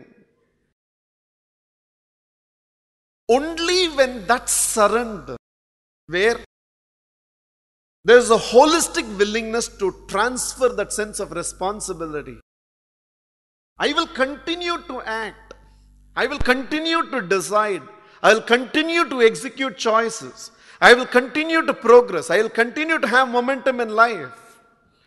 Only when that surrender, where there's a holistic willingness to transfer that sense of responsibility. I will continue to act. I will continue to decide. I will continue to execute choices. I will continue to progress. I will continue to have momentum in life.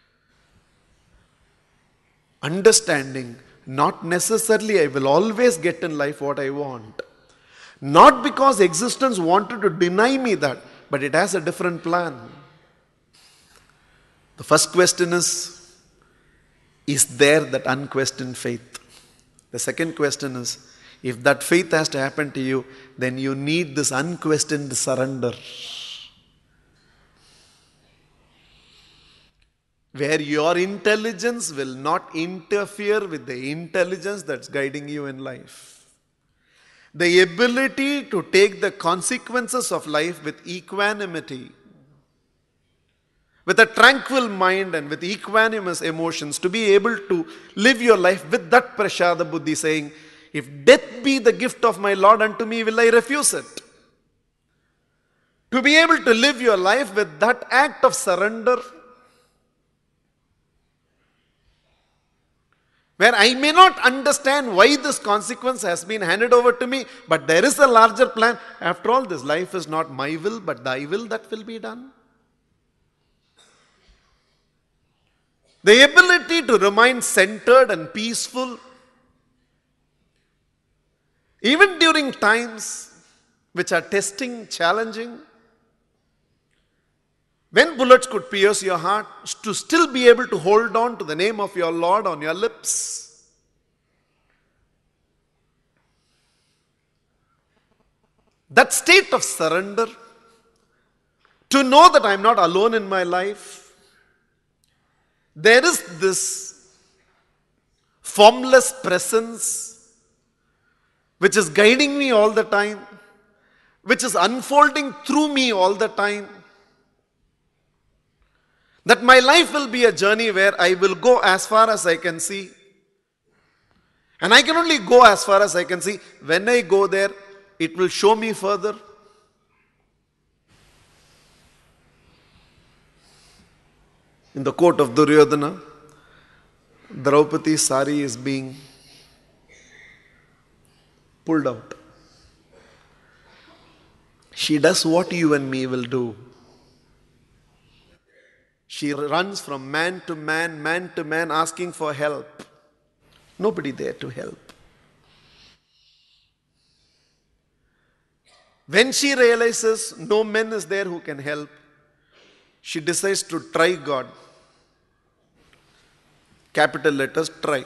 Understanding, not necessarily I will always get in life what I want. Not because existence wanted to deny me that, but it has a different plan. The first question is, is there that unquestioned faith? The second question is, if that faith has to happen to you, then you need this unquestioned surrender. Where your intelligence will not interfere with the intelligence that's guiding you in life. The ability to take the consequences of life with equanimity, with a tranquil mind and with equanimous emotions, to be able to live your life with that prasada buddhi, saying, if death be the gift of my Lord unto me, will I refuse it? To be able to live your life with that act of surrender, where I may not understand why this consequence has been handed over to me, but there is a larger plan. After all, this life is not my will, but thy will that will be done. The ability to remain centered and peaceful, even during times which are testing, challenging, when bullets could pierce your heart, to still be able to hold on to the name of your Lord on your lips. That state of surrender, to know that I am not alone in my life. There is this formless presence which is guiding me all the time, which is unfolding through me all the time. That my life will be a journey where I will go as far as I can see. And I can only go as far as I can see. When I go there, it will show me further. In the court of Duryodhana, Draupadi's sari is being pulled out. She does what you and me will do. She runs from man to man, man to man, asking for help. Nobody there to help. When she realizes no man is there who can help, she decides to try God. Capital letters, try.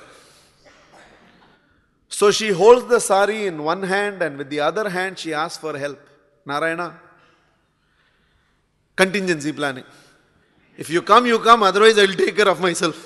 So she holds the sari in one hand and with the other hand she asks for help. Narayana, contingency planning. If you come, you come, otherwise I will take care of myself.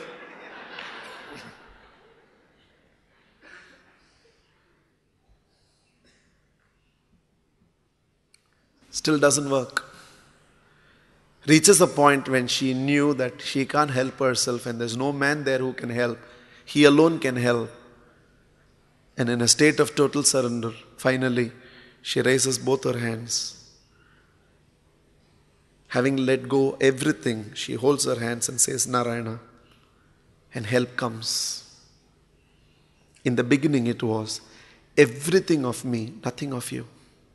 Still doesn't work. Reaches a point when she knew that she can't help herself and there's no man there who can help. He alone can help. And in a state of total surrender, finally, she raises both her hands. Having let go everything, she holds her hands and says, Narayana, and help comes. In the beginning it was, everything of me, nothing of you.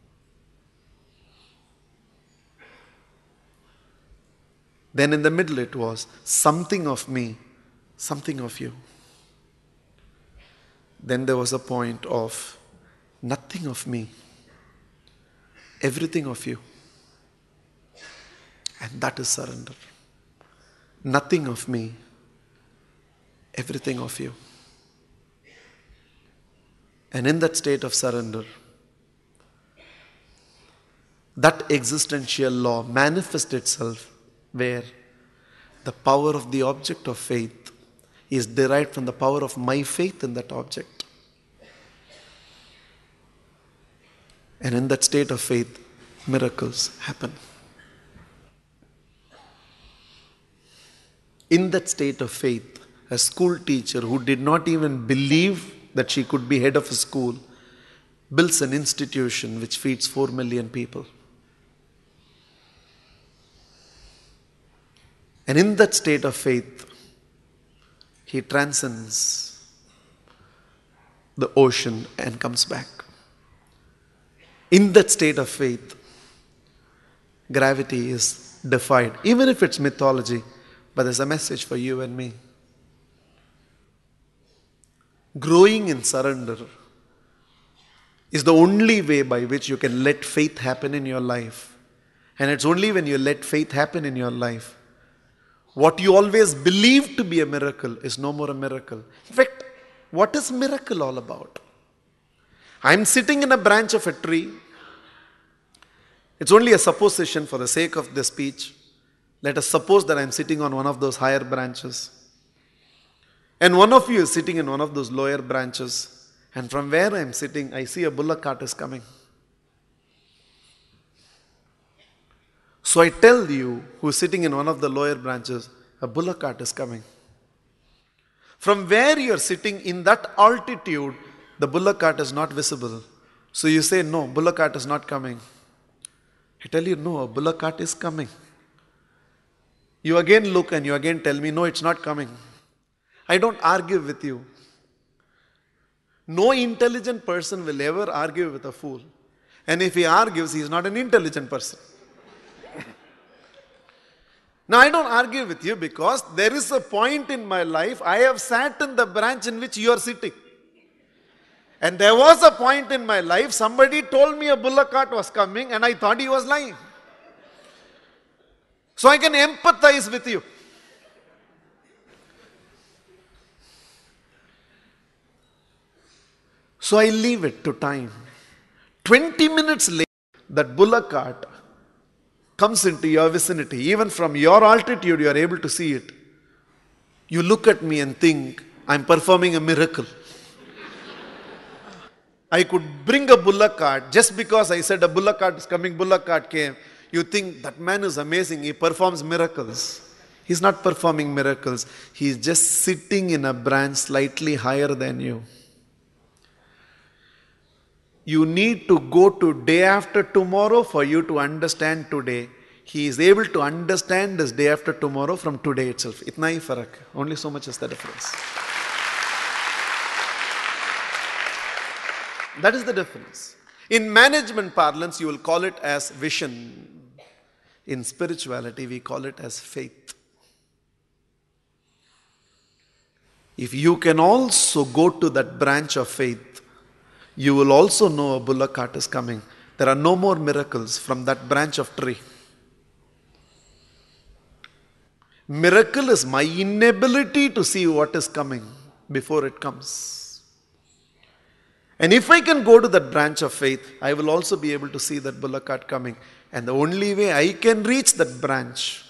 Then in the middle it was, something of me, something of you. Then there was a point of, nothing of me, everything of you. And that is surrender. Nothing of me, everything of you. And in that state of surrender, that existential law manifests itself where the power of the object of faith is derived from the power of my faith in that object. And in that state of faith, miracles happen. In that state of faith, a school teacher who did not even believe that she could be head of a school builds an institution which feeds four million people. And in that state of faith, he transcends the ocean and comes back. In that state of faith, gravity is defied, even if it's mythology, but there's a message for you and me. Growing in surrender is the only way by which you can let faith happen in your life. And it's only when you let faith happen in your life, what you always believed to be a miracle is no more a miracle. In fact, what is miracle all about? I'm sitting in a branch of a tree. It's only a supposition for the sake of the speech. Let us suppose that I'm sitting on one of those higher branches. And one of you is sitting in one of those lower branches. And from where I'm sitting, I see a bullock cart is coming. So I tell you, who's sitting in one of the lower branches, a bullock cart is coming. From where you're sitting in that altitude, the bullock cart is not visible. So you say, no, bullock cart is not coming. I tell you, no, a bullock cart is coming. You again look and you again tell me, no, it's not coming. I don't argue with you. No intelligent person will ever argue with a fool. And if he argues, he is not an intelligent person. Now, I don't argue with you because there is a point in my life, I have sat in the branch in which you are sitting. And there was a point in my life, somebody told me a bullock cart was coming and I thought he was lying. So I can empathize with you. So I leave it to time. twenty minutes later, that bullock cart comes into your vicinity. Even from your altitude, you are able to see it. You look at me and think, I'm performing a miracle. I could bring a bullock cart just because I said a bullock cart is coming, bullock cart came. You think that man is amazing, he performs miracles. He's not performing miracles. He's just sitting in a branch slightly higher than you. You need to go to day after tomorrow for you to understand today. He is able to understand this day after tomorrow from today itself. Itna hi farak. Only so much is the difference. That is the difference. In management parlance, you will call it as vision. In spirituality, we call it as faith. If you can also go to that branch of faith, you will also know a bullock cart is coming. There are no more miracles from that branch of tree. Miracle is my inability to see what is coming before it comes. And if I can go to that branch of faith, I will also be able to see that bullock cart coming. And the only way I can reach that branch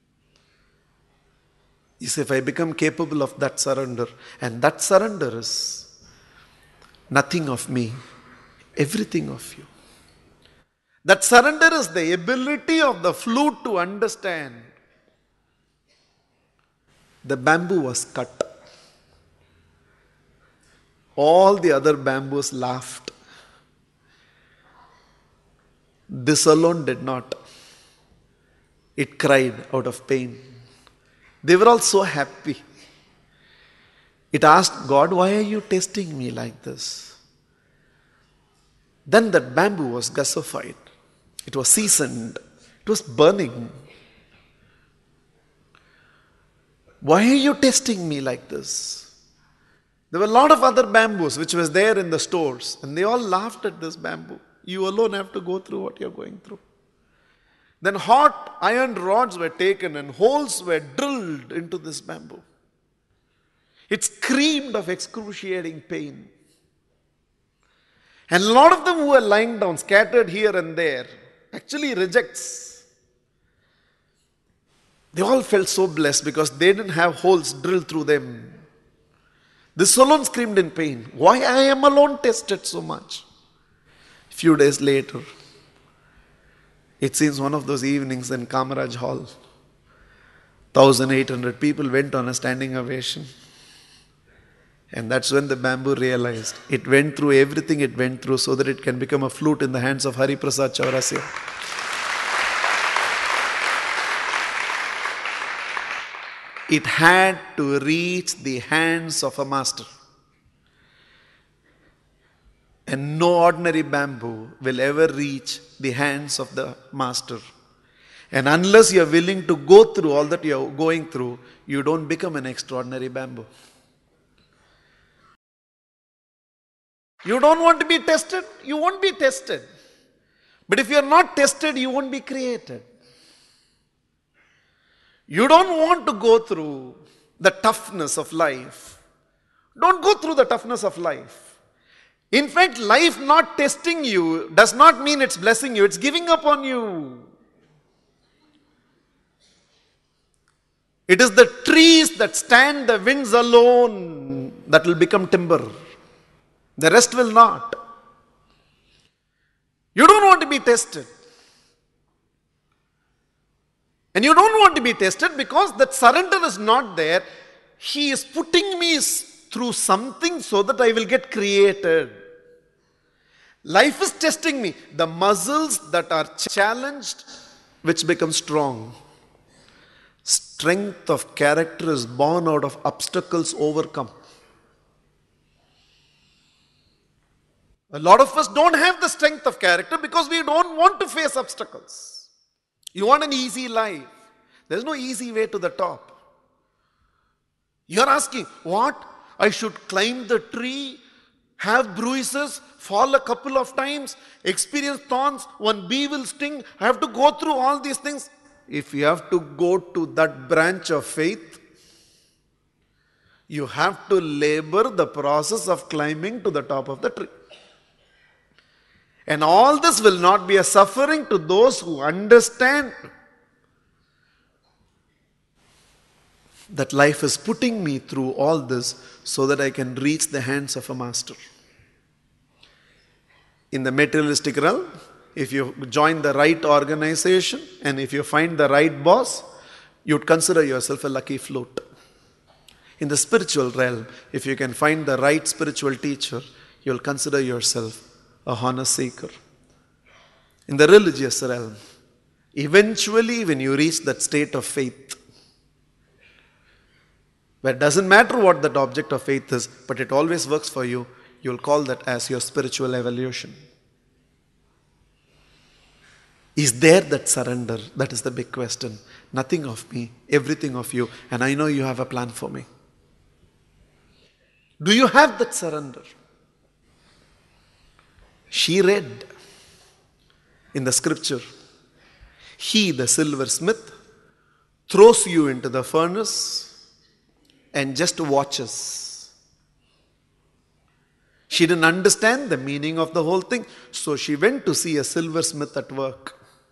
is if I become capable of that surrender. And that surrender is nothing of me, everything of you. That surrender is the ability of the flute to understand. The bamboo was cut. All the other bamboos laughed. This alone did not. It cried out of pain. They were all so happy. It asked God, why are you testing me like this? Then that bamboo was gasified. It was seasoned. It was burning. Why are you testing me like this? There were a lot of other bamboos which was there in the stores, and they all laughed at this bamboo. You alone have to go through what you're going through. Then hot iron rods were taken and holes were drilled into this bamboo. It screamed of excruciating pain. And a lot of them who were lying down, scattered here and there, actually rejects. They all felt so blessed because they didn't have holes drilled through them. This alone screamed in pain. Why I am alone tested so much? A few days later, it seems one of those evenings in Kamaraj Hall, one thousand eight hundred people went on a standing ovation. And that's when the bamboo realized it went through everything it went through so that it can become a flute in the hands of Hari Prasad Chaurasia. It had to reach the hands of a master. And no ordinary bamboo will ever reach the hands of the master. And unless you are willing to go through all that you are going through, you don't become an extraordinary bamboo. You don't want to be tested, you won't be tested. But if you are not tested, you won't be created. You don't want to go through the toughness of life. Don't go through the toughness of life. In fact, life not testing you does not mean it's blessing you, it's giving up on you. It is the trees that stand the winds alone that will become timber. The rest will not. You don't want to be tested. And you don't want to be tested because that surrender is not there. He is putting me through something so that I will get created. Life is testing me. The muscles that are challenged, which become strong. Strength of character is born out of obstacles overcome. A lot of us don't have the strength of character because we don't want to face obstacles. You want an easy life. There's no easy way to the top. You're asking, what? I should climb the tree, have bruises, fall a couple of times, experience thorns, one bee will sting. I have to go through all these things. If you have to go to that branch of faith, you have to labor the process of climbing to the top of the tree. And all this will not be a suffering to those who understand that life is putting me through all this so that I can reach the hands of a master. In the materialistic realm, if you join the right organization and if you find the right boss, you'd consider yourself a lucky flute. In the spiritual realm, if you can find the right spiritual teacher, you'll consider yourself a honor seeker. In the religious realm, eventually when you reach that state of faith, where it doesn't matter what that object of faith is, but it always works for you, You'll call that as your spiritual evolution. Is there that surrender? That is the big question. Nothing of me, everything of you, and I know you have a plan for me. Do you have that surrender? She read in the scripture, he, the silversmith, throws you into the furnace and just watches. She didn't understand the meaning of the whole thing, so she went to see a silversmith at work.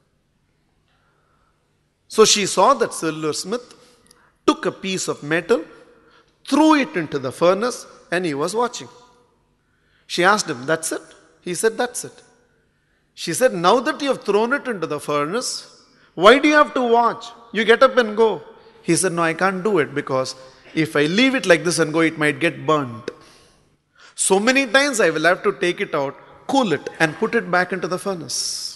So she saw that silversmith, took a piece of metal, threw it into the furnace, and he was watching. She asked him, that's it? He said, that's it. She said, now that you have thrown it into the furnace, why do you have to watch? You get up and go. He said, no, I can't do it because if I leave it like this and go, it might get burnt. So many times I will have to take it out, cool it, and put it back into the furnace.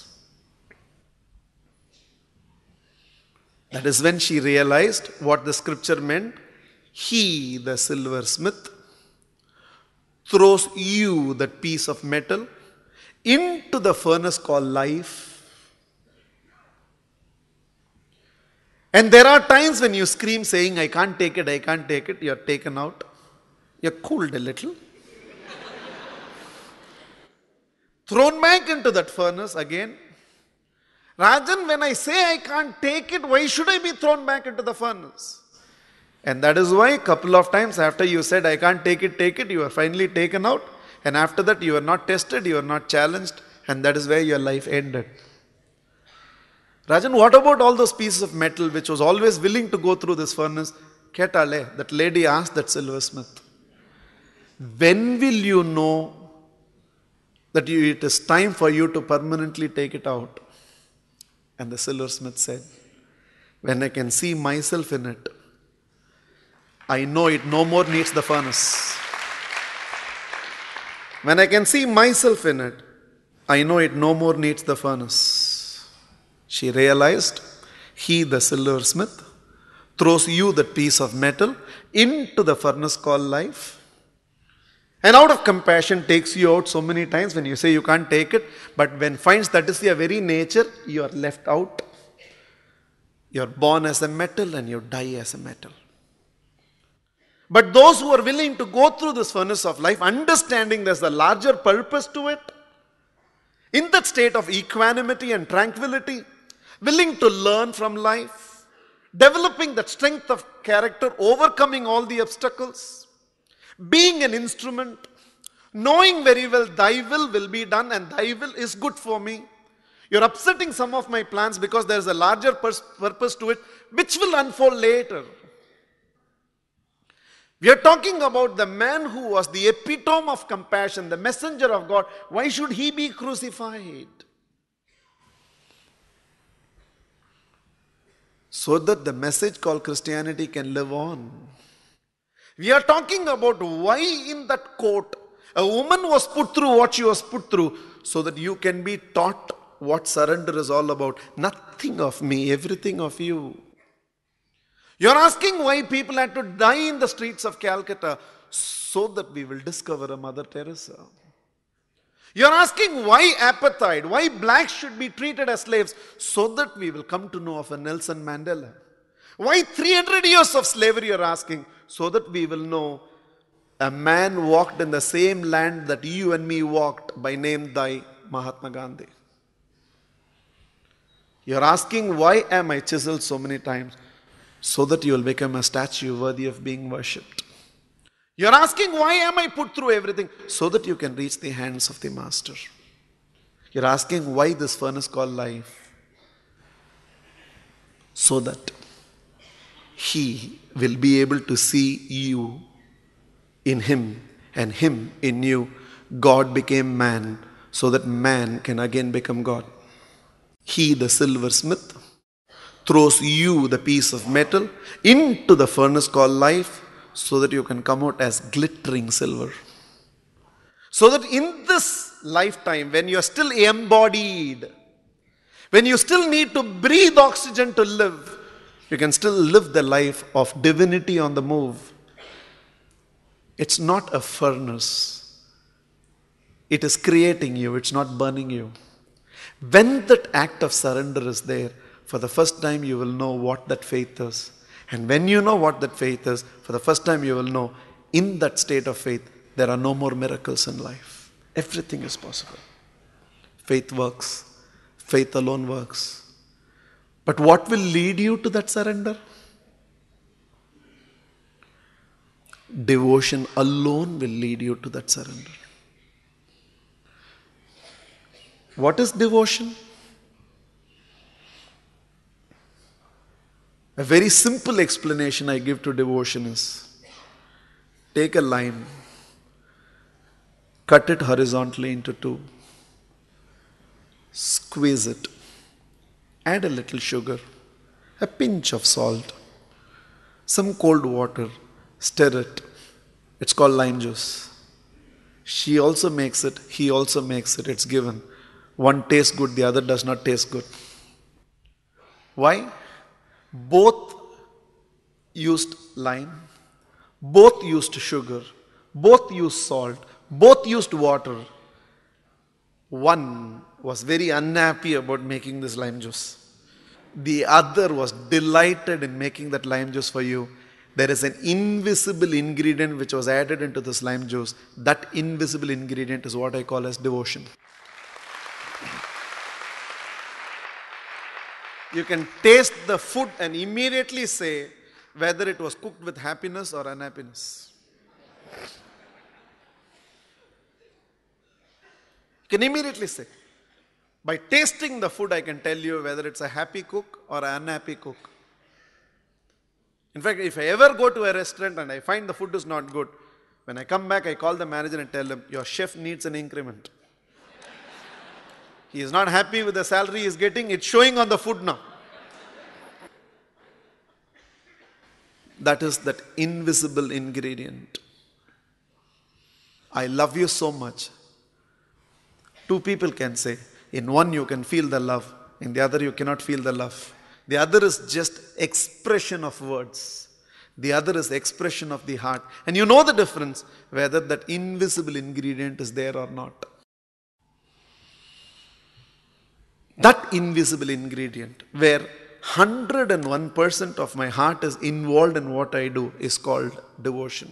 That is when she realized what the scripture meant. He, the silversmith, throws you, that piece of metal, into the furnace called life. And there are times when you scream saying, I can't take it, I can't take it. You are taken out. You are cooled a little. Thrown back into that furnace again. Rajan, when I say I can't take it, why should I be thrown back into the furnace? And that is why a couple of times after you said, I can't take it, take it, you are finally taken out. And after that, you are not tested, you are not challenged. And that is where your life ended. Rajan, what about all those pieces of metal which was always willing to go through this furnace? Ketale, that lady asked that silversmith, when will you know that you, it is time for you to permanently take it out? And the silversmith said, when I can see myself in it, I know it no more needs the furnace. When I can see myself in it, I know it no more needs the furnace. She realized, he, the silversmith, throws you that piece of metal into the furnace called life. And out of compassion takes you out so many times when you say you can't take it. But when finds that is your very nature, you are left out. You are born as a metal and you die as a metal. But those who are willing to go through this furnace of life, understanding there's a larger purpose to it, in that state of equanimity and tranquility, willing to learn from life, developing that strength of character, overcoming all the obstacles, being an instrument, knowing very well thy will will be done and thy will is good for me. You're upsetting some of my plans because there's a larger purpose to it which will unfold later. We are talking about the man who was the epitome of compassion, the messenger of God. Why should he be crucified? So that the message called Christianity can live on. We are talking about why in that court a woman was put through what she was put through, so that you can be taught what surrender is all about. Nothing of me, everything of you. You are asking why people had to die in the streets of Calcutta, so that we will discover a Mother Teresa. You are asking why apartheid, why blacks should be treated as slaves, so that we will come to know of a Nelson Mandela. Why three hundred years of slavery you are asking, so that we will know a man walked in the same land that you and me walked, by name thy Mahatma Gandhi. You are asking why am I chiseled so many times, so that you will become a statue worthy of being worshipped. You are asking why am I put through everything, so that you can reach the hands of the Master. You are asking why this furnace called life, so that he will be able to see you in him and him in you. God became man so that man can again become God. He, the silversmith, throws you, the piece of metal, into the furnace called life, so that you can come out as glittering silver. So that in this lifetime, when you are still embodied, when you still need to breathe oxygen to live, you can still live the life of divinity on the move. It's not a furnace. It is creating you, it's not burning you. When that act of surrender is there, for the first time you will know what that faith is. And when you know what that faith is, for the first time you will know, in that state of faith, there are no more miracles in life. Everything is possible. Faith works. Faith alone works. But what will lead you to that surrender? Devotion alone will lead you to that surrender. What is devotion? A very simple explanation I give to devotion is, take a lime, cut it horizontally into two, squeeze it, add a little sugar, a pinch of salt, some cold water, stir it. It's called lime juice. She also makes it, he also makes it, it's given. One tastes good, the other does not taste good. Why? Both used lime, both used sugar, both used salt, both used water. One was very unhappy about making this lime juice. The other was delighted in making that lime juice for you. There is an invisible ingredient which was added into this lime juice. That invisible ingredient is what I call as devotion. You can taste the food and immediately say whether it was cooked with happiness or unhappiness. You can immediately say. By tasting the food, I can tell you whether it's a happy cook or an unhappy cook. In fact, if I ever go to a restaurant and I find the food is not good, when I come back, I call the manager and tell him, your chef needs an increment. He is not happy with the salary he is getting. It's showing on the food now. That is that invisible ingredient. I love you so much. Two people can say, in one you can feel the love, in the other you cannot feel the love. The other is just expression of words. The other is expression of the heart. And you know the difference, whether that invisible ingredient is there or not. That invisible ingredient, where one hundred one percent of my heart is involved in what I do, is called devotion.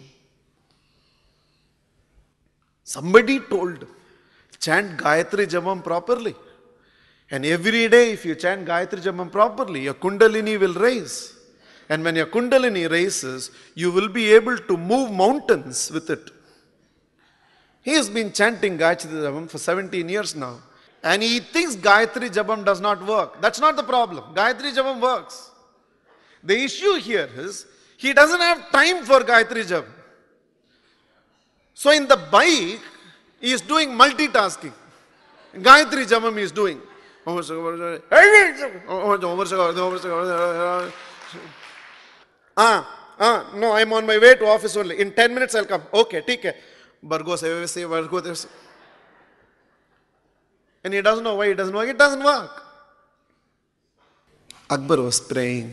Somebody told, chant Gayatri Japam properly. And every day if you chant Gayatri Japam properly, your Kundalini will raise. And when your Kundalini raises, you will be able to move mountains with it. He has been chanting Gayatri Japam for seventeen years now. And he thinks Gayatri Japam does not work. That's not the problem. Gayatri Japam works. The issue here is, he doesn't have time for Gayatri Japam. So in the bike, he is doing multitasking. Gayatri Japam he is doing. Ah, ah, no, I'm on my way to office only. In ten minutes I'll come. Okay, take care. Bargo se se bargo this. And he doesn't know why he doesn't work. It doesn't work. Akbar was praying.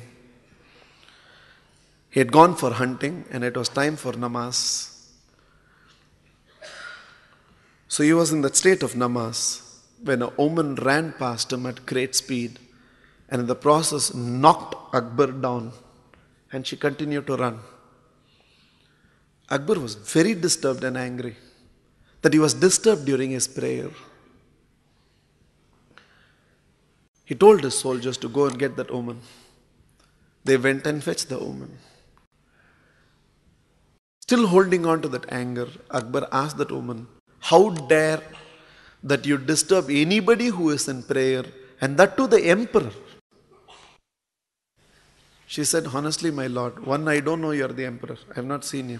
He had gone for hunting and it was time for namaz. So he was in that state of namaz when a woman ran past him at great speed and in the process knocked Akbar down and she continued to run. Akbar was very disturbed and angry that he was disturbed during his prayer. He told his soldiers to go and get that woman. They went and fetched the woman. Still holding on to that anger, Akbar asked that woman, how dare that you disturb anybody who is in prayer, and that to the emperor? She said, honestly, my lord, one, I don't know you are the emperor. I have not seen you.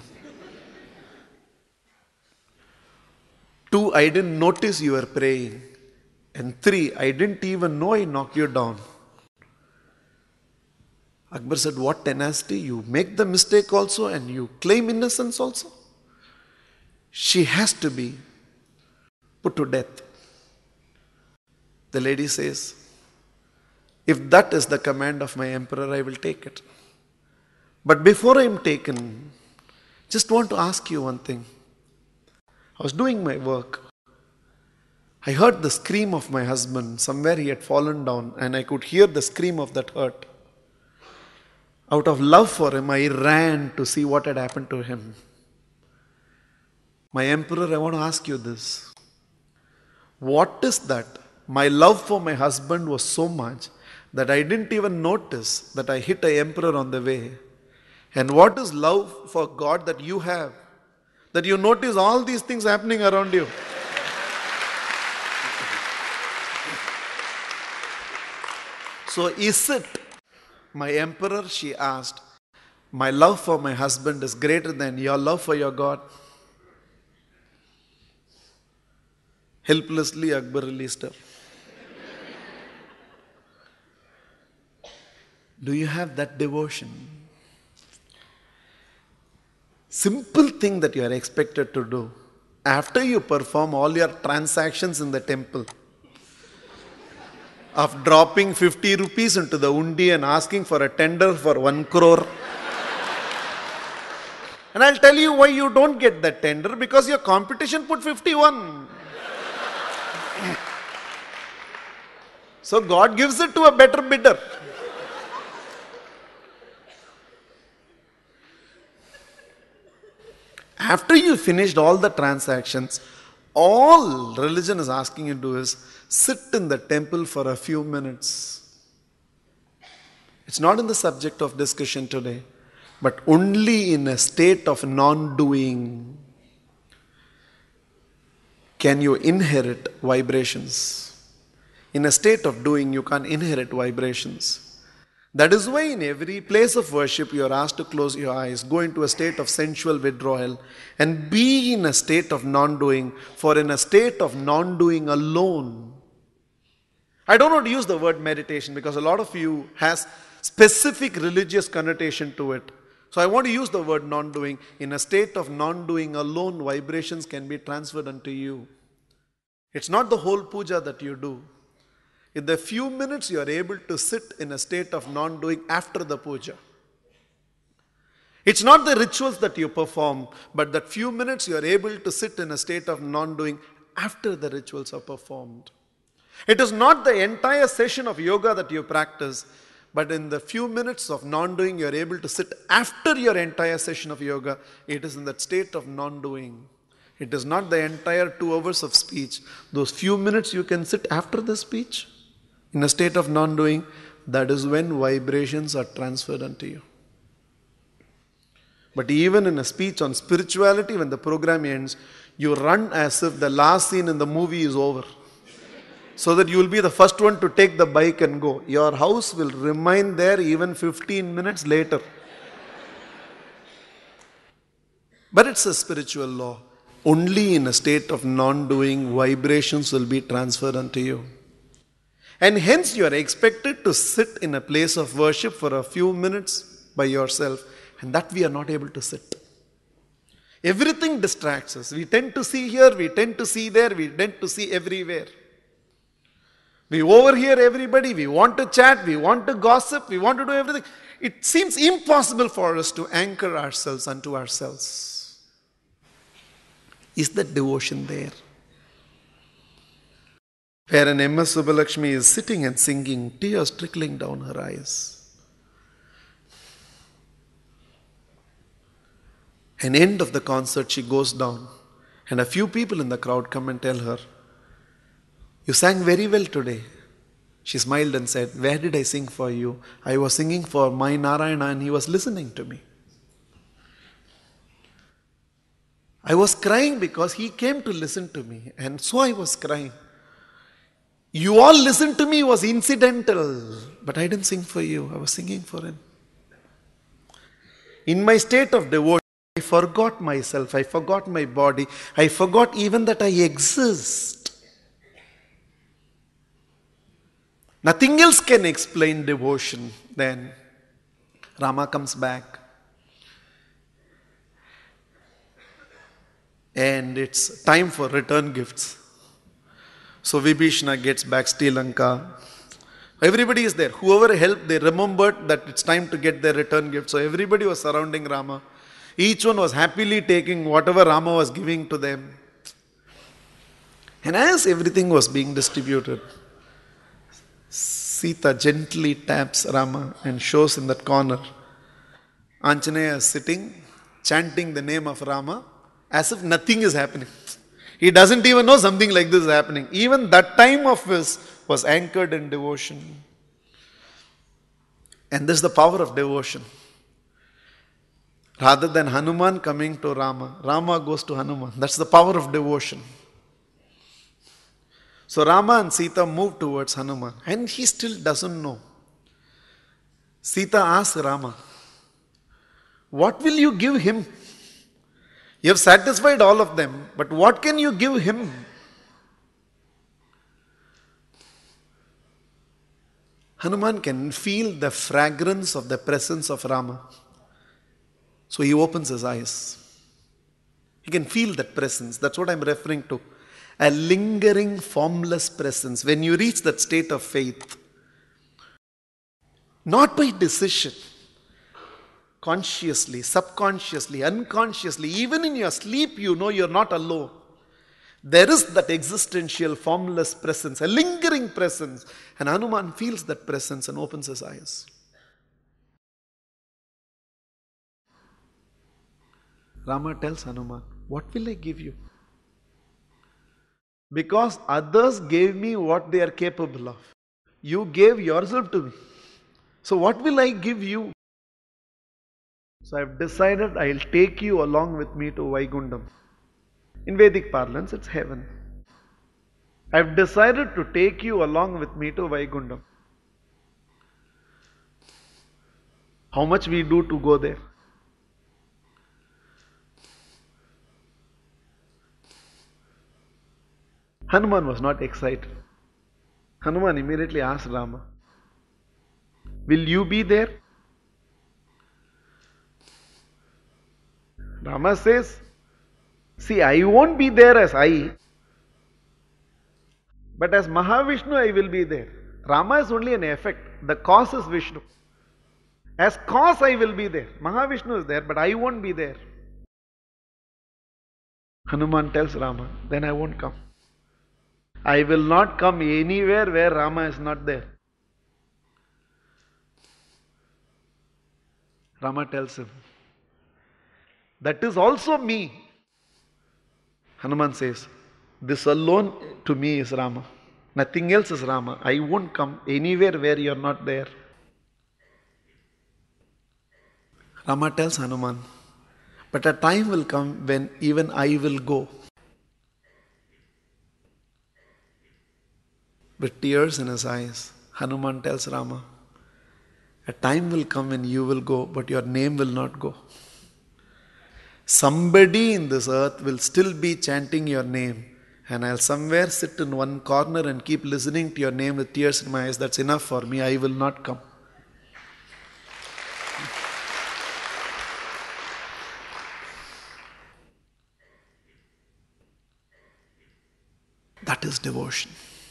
Two, I didn't notice you were praying. And three, I didn't even know I knocked you down. Akbar said, what tenacity? You make the mistake also and you claim innocence also? She has to be put to death. The lady says, if that is the command of my emperor, I will take it. But before I am taken, just want to ask you one thing. I was doing my work. I heard the scream of my husband. Somewhere he had fallen down, and I could hear the scream of that hurt. Out of love for him, I ran to see what had happened to him. My emperor, I want to ask you this. What is that? My love for my husband was so much that I didn't even notice that I hit an emperor on the way. And what is love for God that you have? That you notice all these things happening around you. So is it, my emperor, she asked, my love for my husband is greater than your love for your God? Helplessly, Akbar released her. Do you have that devotion? Simple thing that you are expected to do. After you perform all your transactions in the temple, of dropping fifty rupees into the undi and asking for a tender for one crore. And I'll tell you why you don't get that tender, because your competition put fifty-one. So God gives it to a better bidder. After you finished all the transactions, all religion is asking you to do is sit in the temple for a few minutes. It's not in the subject of discussion today, but only in a state of non-doing can you inherit vibrations. In a state of doing, you can't inherit vibrations. That is why in every place of worship you are asked to close your eyes, go into a state of sensual withdrawal and be in a state of non-doing. For in a state of non-doing alone, I don't want to use the word meditation because a lot of you has specific religious connotation to it. So I want to use the word non-doing. In a state of non-doing alone, vibrations can be transferred unto you. It's not the whole puja that you do. In the few minutes you are able to sit in a state of non-doing after the puja. It's not the rituals that you perform, but that few minutes you are able to sit in a state of non-doing after the rituals are performed. It is not the entire session of yoga that you practice, but in the few minutes of non-doing you are able to sit after your entire session of yoga. It is in that state of non-doing. It is not the entire two hours of speech. Those few minutes you can sit after the speech in a state of non-doing, that is when vibrations are transferred unto you. But even in a speech on spirituality, when the program ends, you run as if the last scene in the movie is over, so that you will be the first one to take the bike and go. Your house will remain there even fifteen minutes later. But it's a spiritual law. Only in a state of non-doing, vibrations will be transferred unto you. And hence you are expected to sit in a place of worship for a few minutes by yourself, and that we are not able to sit. Everything distracts us. We tend to see here, we tend to see there, we tend to see everywhere. We overhear everybody, we want to chat, we want to gossip, we want to do everything. It seems impossible for us to anchor ourselves unto ourselves. Is that devotion there? Where an M S Subbalakshmi is sitting and singing, tears trickling down her eyes. An end of the concert, she goes down, and a few people in the crowd come and tell her, "You sang very well today." She smiled and said, "Where did I sing for you? I was singing for my Narayana and he was listening to me. I was crying because he came to listen to me, and so I was crying. You all listened to me was incidental, but I didn't sing for you. I was singing for him. In my state of devotion, I forgot myself. I forgot my body. I forgot even that I exist. Nothing else can explain devotion." Then Rama comes back. And it's time for return gifts. So Vibhishana gets back Sri Lanka. Everybody is there. Whoever helped, they remembered that it's time to get their return gift. So everybody was surrounding Rama. Each one was happily taking whatever Rama was giving to them. And as everything was being distributed, Sita gently taps Rama and shows in that corner. Anjaneya is sitting, chanting the name of Rama as if nothing is happening. He doesn't even know something like this is happening. Even that time of his was anchored in devotion. And this is the power of devotion. Rather than Hanuman coming to Rama, Rama goes to Hanuman. That's the power of devotion. So Rama and Sita move towards Hanuman, and he still doesn't know. Sita asks Rama, what will you give him? You have satisfied all of them, but what can you give him? Hanuman can feel the fragrance of the presence of Rama. So he opens his eyes. He can feel that presence. That's what I'm referring to. A lingering, formless presence. When you reach that state of faith, not by decision, consciously, subconsciously, unconsciously, even in your sleep, you know you're not alone. There is that existential, formless presence, a lingering presence. And Hanuman feels that presence and opens his eyes. Rama tells Hanuman, what will I give you? Because others gave me what they are capable of. You gave yourself to me. So what will I give you? So I have decided I will take you along with me to Vaikundam. In Vedic parlance, it's heaven. I have decided to take you along with me to Vaikundam. How much we do to go there? Hanuman was not excited. Hanuman immediately asked Rama, will you be there? Rama says, see, I won't be there as I, but as Mahavishnu I will be there. Rama is only an effect. The cause is Vishnu. As cause I will be there. Mahavishnu is there, but I won't be there. Hanuman tells Rama, then I won't come. I will not come anywhere where Rama is not there. Rama tells him, that is also me. Hanuman says, this alone to me is Rama. Nothing else is Rama. I won't come anywhere where you are not there. Rama tells Hanuman, but a time will come when even I will go. With tears in his eyes, Hanuman tells Rama, a time will come when you will go, but your name will not go. Somebody in this earth will still be chanting your name, and I'll somewhere sit in one corner and keep listening to your name with tears in my eyes. That's enough for me. I will not come. That is devotion.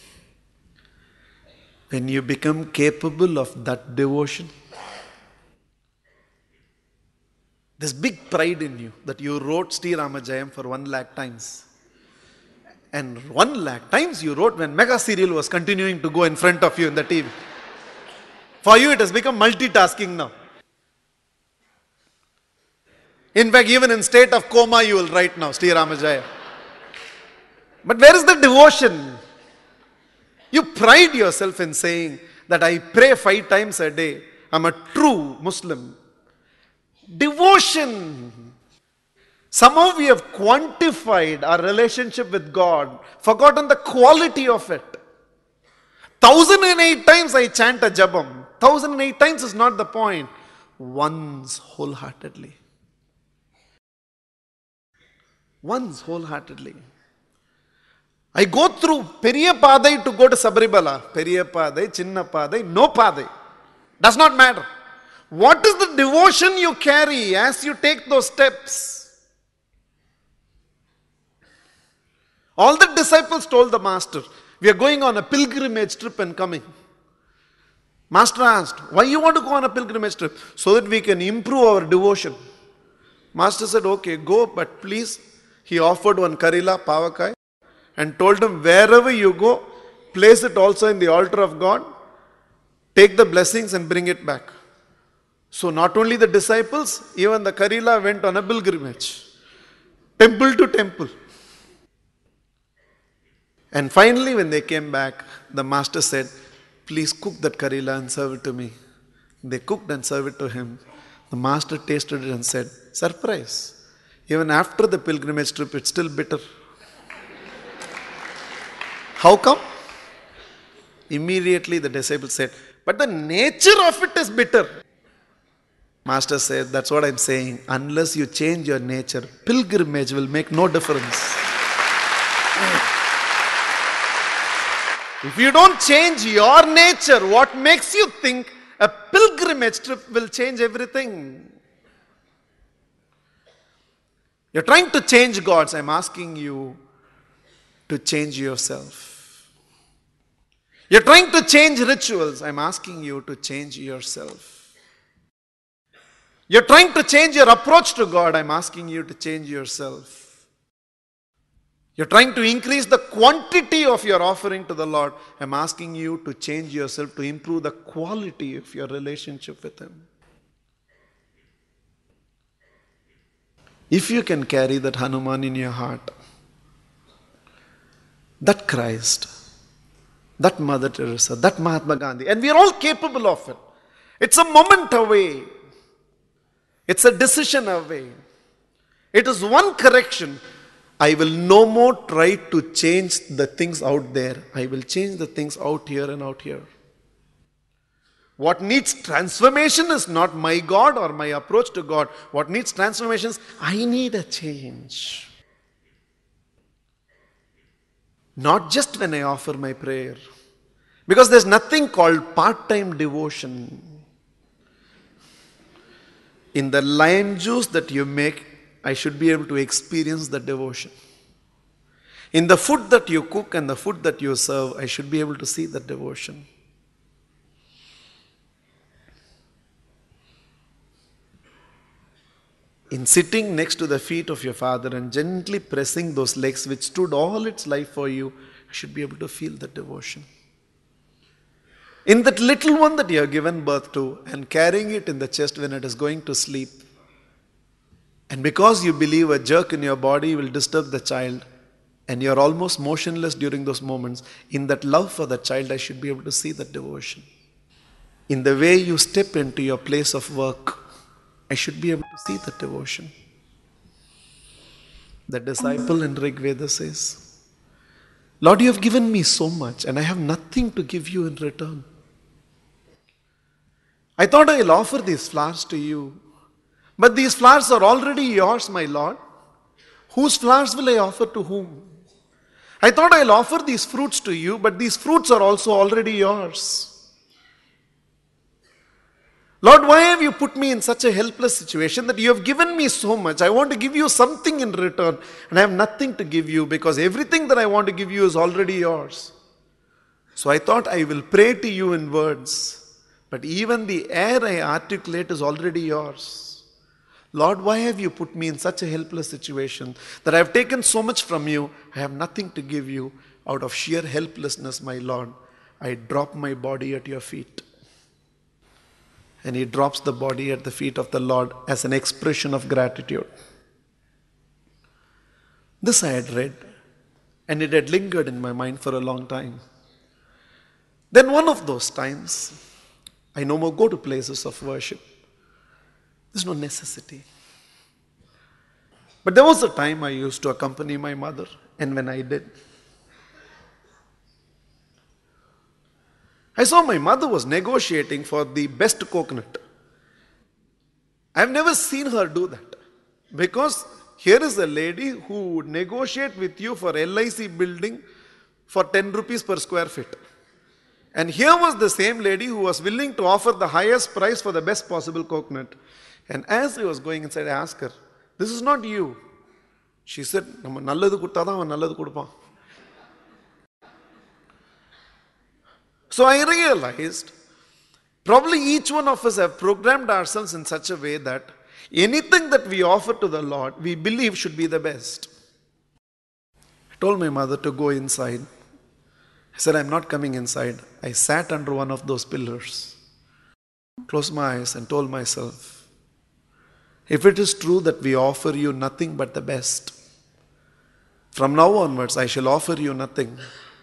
When you become capable of that devotion, there's big pride in you that you wrote Sri Ramajayam for one lakh times. And one lakh times you wrote when Mega Serial was continuing to go in front of you in the T V. For you it has become multitasking now. In fact, even in state of coma you will write now Sri Ramajayam. But where is the devotion? You pride yourself in saying that I pray five times a day. I'm a true Muslim. Devotion. Somehow we have quantified our relationship with God, forgotten the quality of it. Thousand and eight times I chant a jabam. Thousand and eight times is not the point. Once wholeheartedly. Once wholeheartedly. I go through Periya Padai to go to Sabaribala. Periya Padai, Chinna Padai, no Padai. Does not matter. What is the devotion you carry as you take those steps? All the disciples told the master, we are going on a pilgrimage trip and coming. Master asked, why you want to go on a pilgrimage trip? So that we can improve our devotion. Master said, okay, go, but please. He offered one karila, pavakai. and told him, wherever you go, place it also in the altar of God, take the blessings and bring it back. So not only the disciples, even the Karila went on a pilgrimage, temple to temple. And finally when they came back, the master said, please cook that Karila and serve it to me. They cooked and served it to him. The master tasted it and said, surprise, even after the pilgrimage trip, it's still bitter. How come? Immediately the disciple said, but the nature of it is bitter. Master said, that's what I'm saying. Unless you change your nature, pilgrimage will make no difference. If you don't change your nature, what makes you think a pilgrimage trip will change everything? You're trying to change gods. I'm asking you to change yourself. You're trying to change rituals. I'm asking you to change yourself. You're trying to change your approach to God. I'm asking you to change yourself. You're trying to increase the quantity of your offering to the Lord. I'm asking you to change yourself to improve the quality of your relationship with Him. If you can carry that Hanuman in your heart, that Christ, that Mother Teresa, that Mahatma Gandhi, and we are all capable of it. It's a moment away. It's a decision away. It is one correction. I will no more try to change the things out there. I will change the things out here and out here. What needs transformation is not my God or my approach to God. What needs transformation is I need a change. Not just when I offer my prayer. Because there's nothing called part-time devotion. In the lime juice that you make, I should be able to experience the devotion. In the food that you cook and the food that you serve, I should be able to see the devotion. In sitting next to the feet of your Father and gently pressing those legs which stood all its life for you, I should be able to feel the devotion. In that little one that you have given birth to and carrying it in the chest when it is going to sleep, and because you believe a jerk in your body will disturb the child and you are almost motionless during those moments, in that love for the child I should be able to see that devotion. In the way you step into your place of work, I should be able to see that devotion. The disciple in Rig Veda says, Lord, you have given me so much and I have nothing to give you in return. I thought I'll offer these flowers to you, but these flowers are already yours, my Lord. Whose flowers will I offer to whom? I thought I'll offer these fruits to you, but these fruits are also already yours. Lord, why have you put me in such a helpless situation that you have given me so much? I want to give you something in return and I have nothing to give you because everything that I want to give you is already yours. So I thought I will pray to you in words, but even the air I articulate is already yours. Lord, why have you put me in such a helpless situation that I have taken so much from you? I have nothing to give you. Out of sheer helplessness, my Lord, I drop my body at your feet. And he drops the body at the feet of the Lord as an expression of gratitude. This I had read, and it had lingered in my mind for a long time. Then one of those times, I no more go to places of worship. There's no necessity. But there was a time I used to accompany my mother, and when I did, I saw my mother was negotiating for the best coconut. I've never seen her do that. Because here is a lady who would negotiate with you for L I C building for ten rupees per square feet. And here was the same lady who was willing to offer the highest price for the best possible coconut. And as I was going inside, I asked her, this is not you. She said, "Namma nalladhu kuttadhaan avan nalladhu kudupaan." So I realized, probably each one of us have programmed ourselves in such a way that anything that we offer to the Lord, we believe should be the best. told my mother to go inside. I said, I'm not coming inside. I sat under one of those pillars, closed my eyes and told myself, if it is true that we offer you nothing but the best, from now onwards I shall offer you nothing.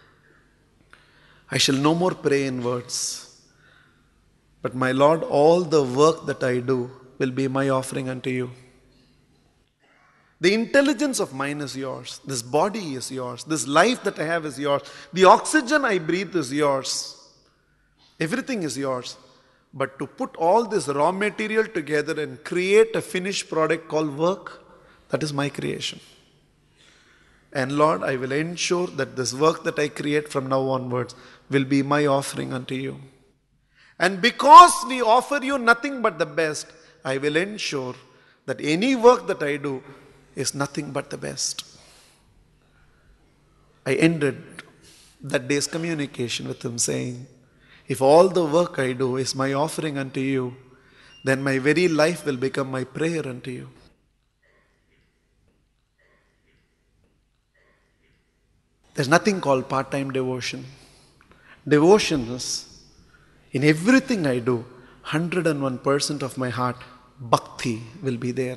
I shall no more pray in words. But my Lord, all the work that I do will be my offering unto you. The intelligence of mine is yours. This body is yours. This life that I have is yours. The oxygen I breathe is yours. Everything is yours. But to put all this raw material together and create a finished product called work, that is my creation. And Lord, I will ensure that this work that I create from now onwards will be my offering unto you. And because we offer you nothing but the best, I will ensure that any work that I do is nothing but the best. I ended that day's communication with him saying, if all the work I do is my offering unto you, then my very life will become my prayer unto you. There's nothing called part-time devotion. Devotion is, in everything I do, one hundred one percent of my heart, bhakti will be there.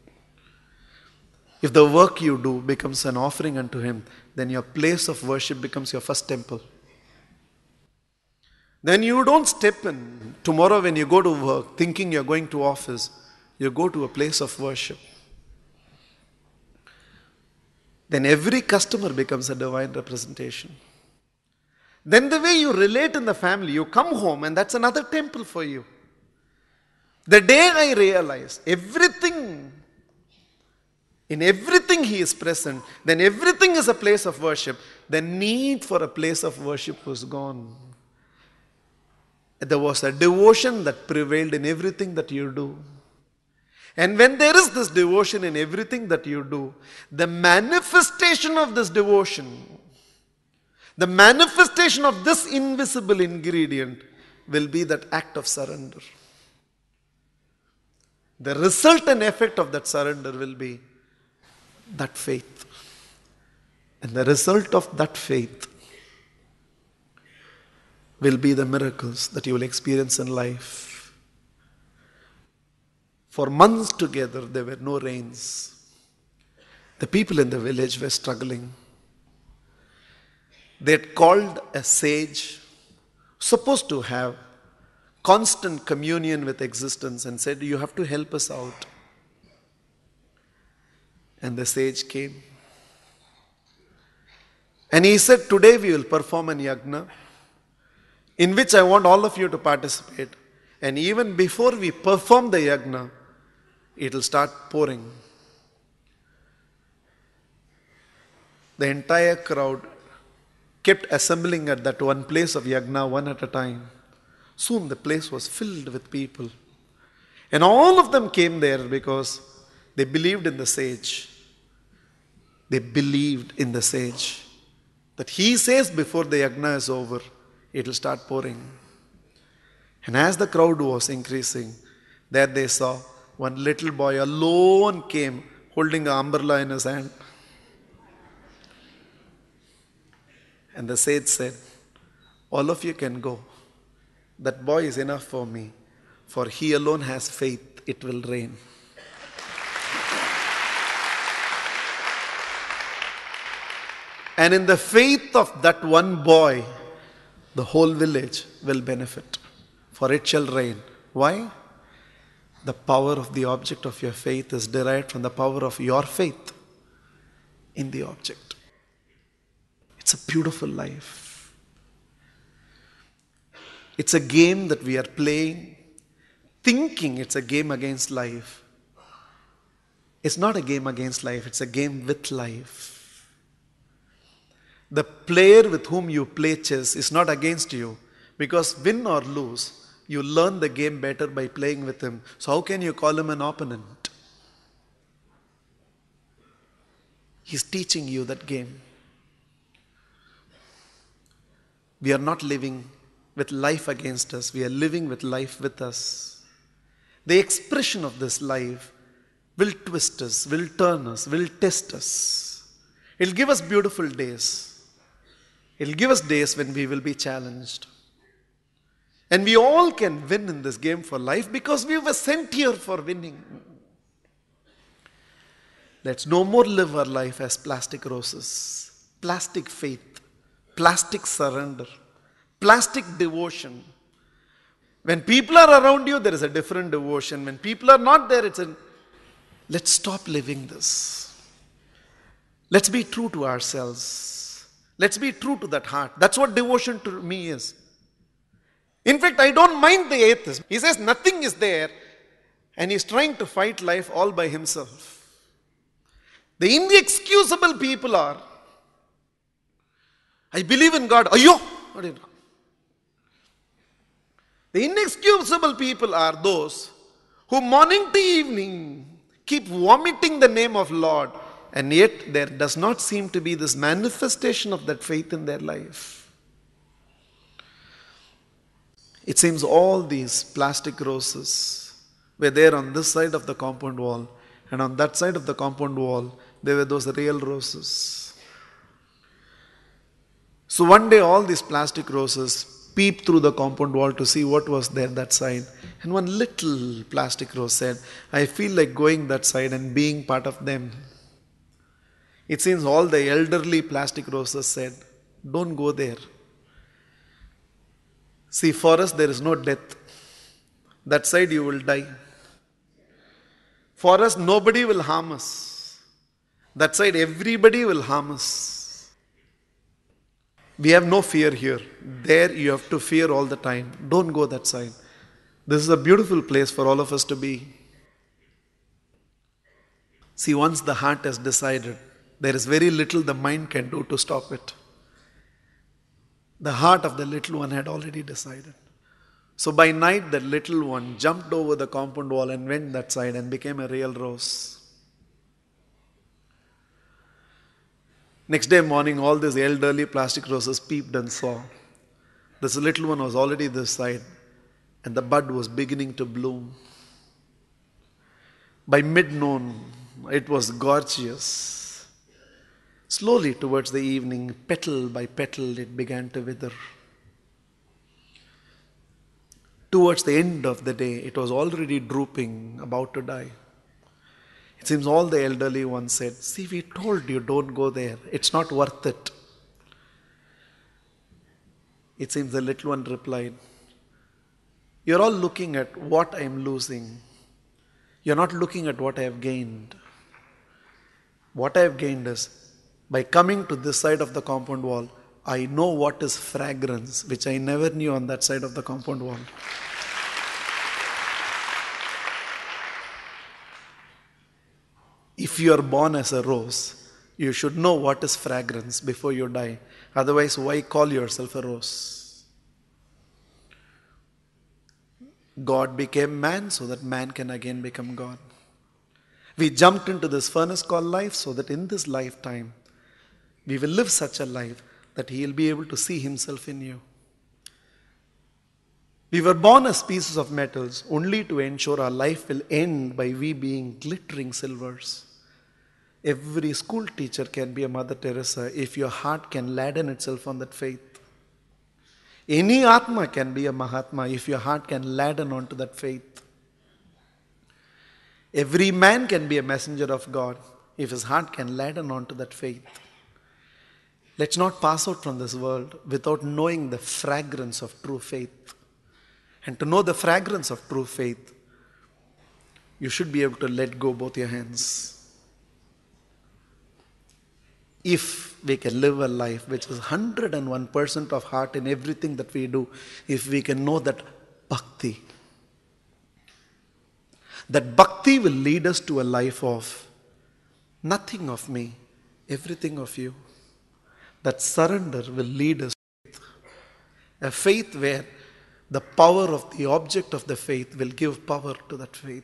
If the work you do becomes an offering unto him, then your place of worship becomes your first temple. Then you don't step in tomorrow when you go to work thinking you're going to office. You go to a place of worship. Then every customer becomes a divine representation. Then the way you relate in the family, you come home and that's another temple for you. The day I realized everything, in everything he is present, then everything is a place of worship. The need for a place of worship was gone. There was a devotion that prevailed in everything that you do. And when there is this devotion in everything that you do, the manifestation of this devotion, the manifestation of this invisible ingredient will be that act of surrender. The result and effect of that surrender will be that faith. And the result of that faith will be the miracles that you will experience in life. For months together, there were no rains. The people in the village were struggling. They had called a sage, supposed to have constant communion with existence, and said, you have to help us out. And the sage came. And he said, today we will perform an yagna, in which I want all of you to participate. And even before we perform the yagna, it will start pouring. The entire crowd kept assembling at that one place of yagna one at a time. Soon the place was filled with people. And all of them came there because they believed in the sage. They believed in the sage. That he says before the yagna is over, it will start pouring. And as the crowd was increasing, there they saw one little boy alone came holding an umbrella in his hand. And the sage said, all of you can go. That boy is enough for me, for he alone has faith, it will rain. And in the faith of that one boy, the whole village will benefit, for it shall rain. Why? The power of the object of your faith is derived from the power of your faith in the object. It's a beautiful life. It's a game that we are playing, thinking it's a game against life. It's not a game against life, it's a game with life. The player with whom you play chess is not against you, because win or lose, you learn the game better by playing with him. So how can you call him an opponent? He's teaching you that game. We are not living with life against us. We are living with life with us. The expression of this life will twist us, will turn us, will test us. It'll give us beautiful days. It'll give us days when we will be challenged. And we all can win in this game for life because we were sent here for winning. Let's no more live our life as plastic roses, plastic faith, plastic surrender, plastic devotion. When people are around you, there is a different devotion. When people are not there, it's a... Let's stop living this. Let's be true to ourselves. Let's be true to that heart. That's what devotion to me is. In fact, I don't mind the atheist. He says nothing is there and he's trying to fight life all by himself. The inexcusable people are, I believe in God. Ayo! What do you know? The inexcusable people are those who morning to evening keep vomiting the name of Lord, and yet there does not seem to be this manifestation of that faith in their life. It seems all these plastic roses were there on this side of the compound wall, and on that side of the compound wall there were those real roses. So one day all these plastic roses peeped through the compound wall to see what was there that side. And one little plastic rose said, I feel like going that side and being part of them. It seems all the elderly plastic roses said, don't go there. See, for us there is no death. That side you will die. For us nobody will harm us. That side everybody will harm us. We have no fear here. There you have to fear all the time. Don't go that side. This is a beautiful place for all of us to be. See, once the heart has decided, there is very little the mind can do to stop it. The heart of the little one had already decided. So by night, that little one jumped over the compound wall and went that side and became a real rose. Next day morning, all these elderly plastic roses peeped and saw. This little one was already this side, and the bud was beginning to bloom. By mid-noon, it was gorgeous. Slowly towards the evening, petal by petal, it began to wither. Towards the end of the day, it was already drooping, about to die. It seems all the elderly ones said, see, we told you don't go there. It's not worth it. It seems the little one replied, you're all looking at what I am losing. You're not looking at what I have gained. What I have gained is, by coming to this side of the compound wall, I know what is fragrance, which I never knew on that side of the compound wall. If you are born as a rose, you should know what is fragrance before you die. Otherwise, why call yourself a rose? God became man so that man can again become God. We jumped into this furnace called life so that in this lifetime, we will live such a life that He will be able to see Himself in you. We were born as pieces of metals only to ensure our life will end by we being glittering silvers. Every school teacher can be a Mother Teresa if your heart can ladden itself on that faith. Any Atma can be a Mahatma if your heart can ladden onto that faith. Every man can be a messenger of God if his heart can ladden onto that faith. Let's not pass out from this world without knowing the fragrance of true faith. And to know the fragrance of true faith, you should be able to let go both your hands. If we can live a life which is one hundred one percent of heart in everything that we do, if we can know that bhakti, that bhakti will lead us to a life of nothing of me, everything of you. That surrender will lead us to faith. A faith where the power of the object of the faith will give power to that faith.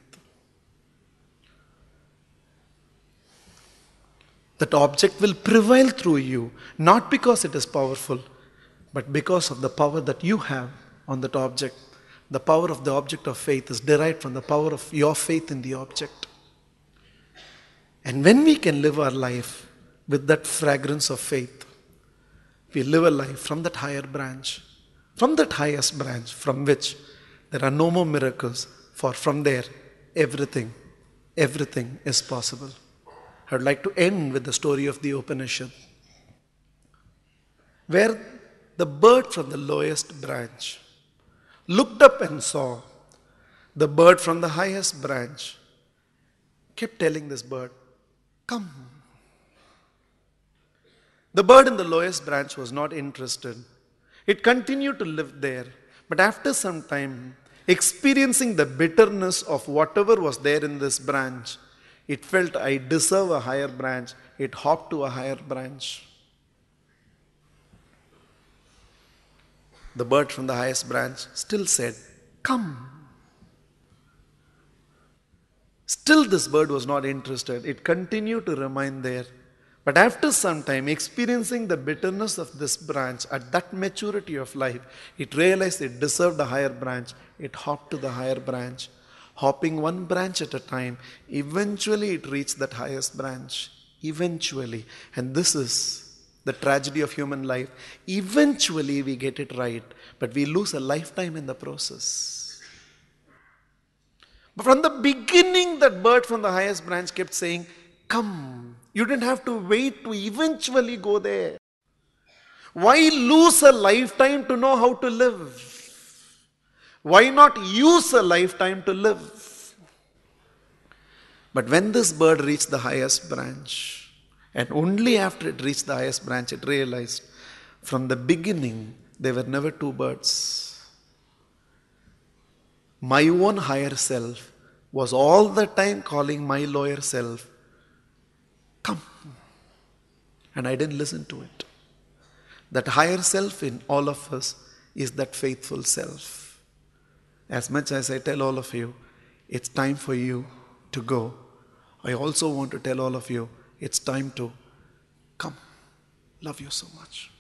That object will prevail through you, not because it is powerful, but because of the power that you have on that object. The power of the object of faith is derived from the power of your faith in the object. And when we can live our life with that fragrance of faith, we live a life from that higher branch, from that highest branch, from which there are no more miracles, for from there, everything, everything is possible. I would like to end with the story of the Upanishad, where the bird from the lowest branch looked up and saw the bird from the highest branch, kept telling this bird, "Come." The bird in the lowest branch was not interested. It continued to live there, but after some time, experiencing the bitterness of whatever was there in this branch, it felt, "I deserve a higher branch." It hopped to a higher branch. The bird from the highest branch still said, "Come." Still this bird was not interested. It continued to remain there. But after some time, experiencing the bitterness of this branch at that maturity of life, it realized it deserved a higher branch. It hopped to the higher branch. Hopping one branch at a time, eventually it reached that highest branch. Eventually. And this is the tragedy of human life. Eventually we get it right, but we lose a lifetime in the process. But from the beginning, that bird from the highest branch kept saying, "Come." You didn't have to wait to eventually go there. Why lose a lifetime to know how to live? Why not use a lifetime to live? But when this bird reached the highest branch, and only after it reached the highest branch, it realized from the beginning there were never two birds. My own higher self was all the time calling my lower self, "Come." And I didn't listen to it. That higher self in all of us is that faithful self. As much as I tell all of you, it's time for you to go, I also want to tell all of you, it's time to come. Love you so much.